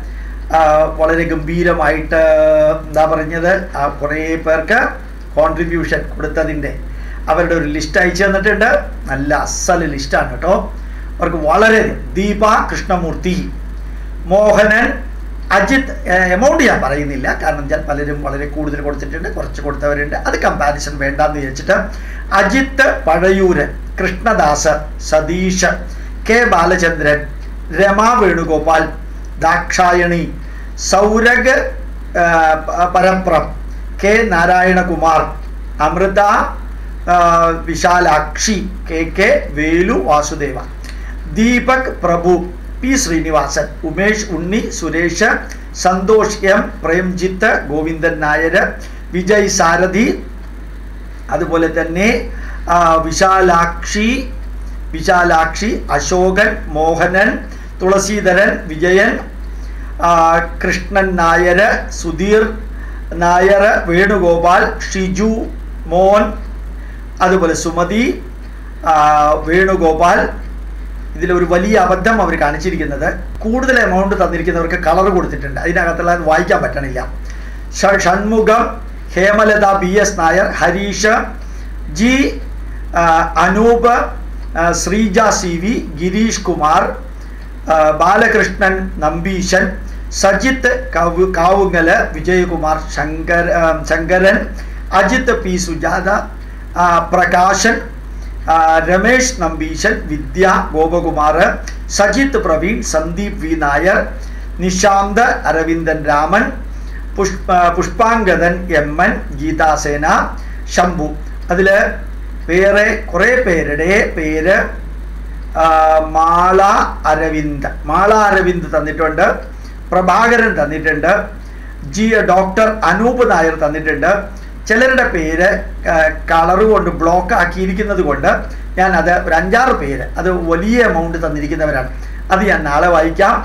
വളരെ ഗംഭീരമായിട്ട് എന്താ പറഞ്ഞത്, കുറേ പേർക്ക് കോൺട്രിബ്യൂഷൻ കൊടുത്തതിൻ്റെ അവരുടെ ഒരു ലിസ്റ്റ് അയച്ചു തന്നിട്ടുണ്ട്. നല്ല അസല് ലിസ്റ്റാണ് കേട്ടോ. അവർക്ക് വളരെ ദീപ കൃഷ്ണമൂർത്തി, മോഹനൻ, അജിത്, എമൗണ്ട് ഞാൻ പറയുന്നില്ല, കാരണം ഞാൻ പലരും വളരെ കൂടുതൽ കൊടുത്തിട്ടുണ്ട്, കുറച്ച് കൊടുത്തവരുണ്ട്, അത് കമ്പാരിസൺ വേണ്ടാന്ന് വിചാരിച്ചിട്ട്. Ajith Pazhayooran, Krishnadas, Satheesh, K Balachandran, Rama Venugopal, Dakshayani, Saurag Paraprom, K Narayanakumar, Amrutha Vishalakshi KK Velu Vasudeva, Deepak Prabhu P Srinivasan, Umesh Unni, Suresh, Santhosh M, Premjith, Govindan Nair, Vijay Sarathy, അതുപോലെ തന്നെ വിശാലാക്ഷി, അശോകൻ, മോഹനൻ, തുളസീധരൻ, വിജയൻ, കൃഷ്ണൻ നായർ, സുധീർ നായർ, വേണുഗോപാൽ, ഷിജു മോൻ, അതുപോലെ സുമതി, വേണുഗോപാൽ. ഇതിലൊരു വലിയ അബദ്ധം അവർ കാണിച്ചിരിക്കുന്നത്, കൂടുതൽ എമൗണ്ട് തന്നിരിക്കുന്നവർക്ക് കളർ കൊടുത്തിട്ടുണ്ട്, അതിനകത്തുള്ള വായിക്കാൻ പറ്റണില്ല. Shanmugham, Hemalatha BS Nair, Harish G, Anoop, Sreeja CV, Girish Kumar, Balakrishnan Nambeesan, Sajith Kavungal, Vijayakumar, Sankaran, Ajith P Sujatha, Prakashan, Ramesh Nambeesan, Vidya Gopakumar, Sajith Praveen, Sandeep V Nair, Nishanth, Aravindan Raman, Pushpangadan MN, Geethasena, Shambhu. അതിൽ വേറെ കുറേ പേരുടെ പേര് മാള അരവിന്ദ് തന്നിട്ടുണ്ട്, പ്രഭാകരൻ തന്നിട്ടുണ്ട്, ഡോക്ടർ അനൂപ് നായർ തന്നിട്ടുണ്ട്. ചിലരുടെ പേര് കളറ് കൊണ്ട് ബ്ലോക്ക് ആക്കിയിരിക്കുന്നത് കൊണ്ട് ഞാൻ അത് ഒരു 5-6 പേര്, അത് വലിയ എമൗണ്ട് തന്നിരിക്കുന്നവരാണ്, അത് ഞാൻ നാളെ വായിക്കാം.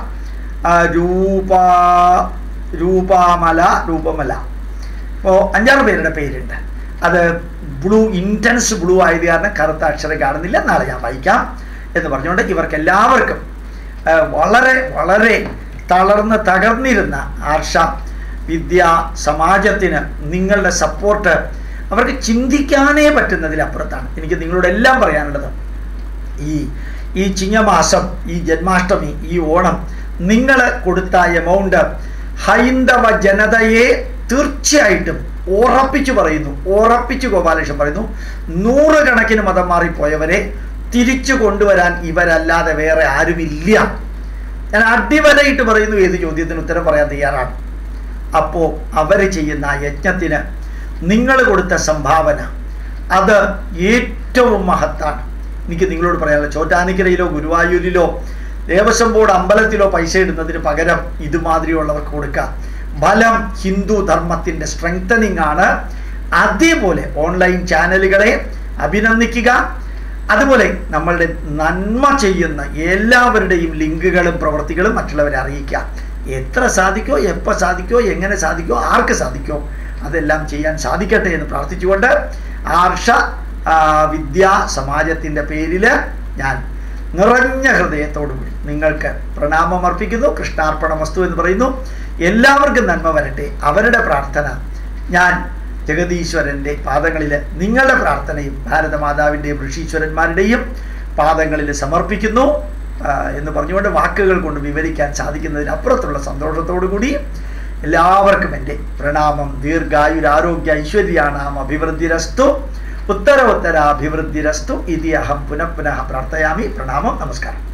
രൂപമല ഇപ്പോൾ 5-6 പേരുടെ പേരുണ്ട്. അത് ഇൻറ്റൻസ് ബ്ലൂ ആയത് കാരണം കറുത്ത അക്ഷരം കാണുന്നില്ല, നാളെ ഞാൻ വായിക്കാം എന്ന് പറഞ്ഞുകൊണ്ട് ഇവർക്കെല്ലാവർക്കും വളരെ വളരെ തകർന്നിരുന്ന ആർഷ വിദ്യാ സമാജത്തിന് നിങ്ങളുടെ സപ്പോർട്ട് അവർക്ക് ചിന്തിക്കാനേ പറ്റുന്നതിലപ്പുറത്താണ്. എനിക്ക് നിങ്ങളോട് എല്ലാം പറയാനുള്ളത്, ഈ ചിങ്ങമാസം, ഈ ജന്മാഷ്ടമി, ഈ ഓണം നിങ്ങൾ കൊടുത്ത എമൗണ്ട് ഹൈന്ദവ ജനതയെ തീർച്ചയായിട്ടും ഉറപ്പിച്ചു ഗോപാലകൃഷ്ണൻ പറയുന്നു, 100 കണക്കിന് മതം മാറിപ്പോയവരെ തിരിച്ചു കൊണ്ടുവരാൻ ഇവരല്ലാതെ വേറെ ആരുമില്ല. ഞാൻ അടിവരയിട്ട് പറയുന്നു, ഏത് ചോദ്യത്തിന് ഉത്തരം പറയാൻ തയ്യാറാണ്. അപ്പോൾ അവർ ചെയ്യുന്ന യജ്ഞത്തിന് നിങ്ങൾ കൊടുത്ത സംഭാവന അത് ഏറ്റവും മഹത്താണ്. എനിക്ക് നിങ്ങളോട് പറയാനുള്ളത്, ചോറ്റാനിക്കരയിലോ ഗുരുവായൂരിലോ ദേവസ്വം ബോർഡ് അമ്പലത്തിലോ പൈസ ഇടുന്നതിന് പകരം ഇതുമാതിരിയുള്ളവർക്ക് കൊടുക്കുക. ഫലം ഹിന്ദു ധർമ്മത്തിൻ്റെ സ്ട്രെങ്തനിങ് ആണ്. അതേപോലെ ഓൺലൈൻ ചാനലുകളെ അഭിനന്ദിക്കുക. അതുപോലെ നമ്മളുടെ നന്മ ചെയ്യുന്ന എല്ലാവരുടെയും ലിങ്കുകളും പ്രവൃത്തികളും മറ്റുള്ളവരെ അറിയിക്കുക. എത്ര സാധിക്കോ, എപ്പോൾ സാധിക്കോ, എങ്ങനെ സാധിക്കോ, ആർക്ക് സാധിക്കോ അതെല്ലാം ചെയ്യാൻ സാധിക്കട്ടെ എന്ന് പ്രാർത്ഥിച്ചുകൊണ്ട് ആർഷ വിദ്യാ സമാജത്തിൻ്റെ പേരിൽ ഞാൻ നിറഞ്ഞ ഹൃദയത്തോടുകൂടി നിങ്ങൾക്ക് പ്രണാമം അർപ്പിക്കുന്നു. കൃഷ്ണാർപ്പണമസ്തു എന്ന് പറയുന്നു. എല്ലാവർക്കും നന്മ വരട്ടെ. അവരുടെ പ്രാർത്ഥന ഞാൻ ജഗതീശ്വരൻ്റെ പാദങ്ങളിൽ, നിങ്ങളുടെ പ്രാർത്ഥനയും ഭാരതമാതാവിൻ്റെയും ഋഷീശ്വരന്മാരുടെയും പാദങ്ങളിൽ സമർപ്പിക്കുന്നു എന്ന് പറഞ്ഞുകൊണ്ട് വാക്കുകൾ കൊണ്ട് വിവരിക്കാൻ സാധിക്കുന്നതിനപ്പുറത്തുള്ള സന്തോഷത്തോടു കൂടി എല്ലാവർക്കും എൻ്റെ പ്രണാമം. ദീർഘായുരാരോഗ്യ ഐശ്വര്യാണാം അഭിവൃദ്ധിരസ്തു, ഉത്തരോത്തരാഭിവൃദ്ധിരസ്തു ഇതി അഹം പുനഃ പ്രാർത്ഥയാമി. പ്രണാമം. നമസ്കാരം.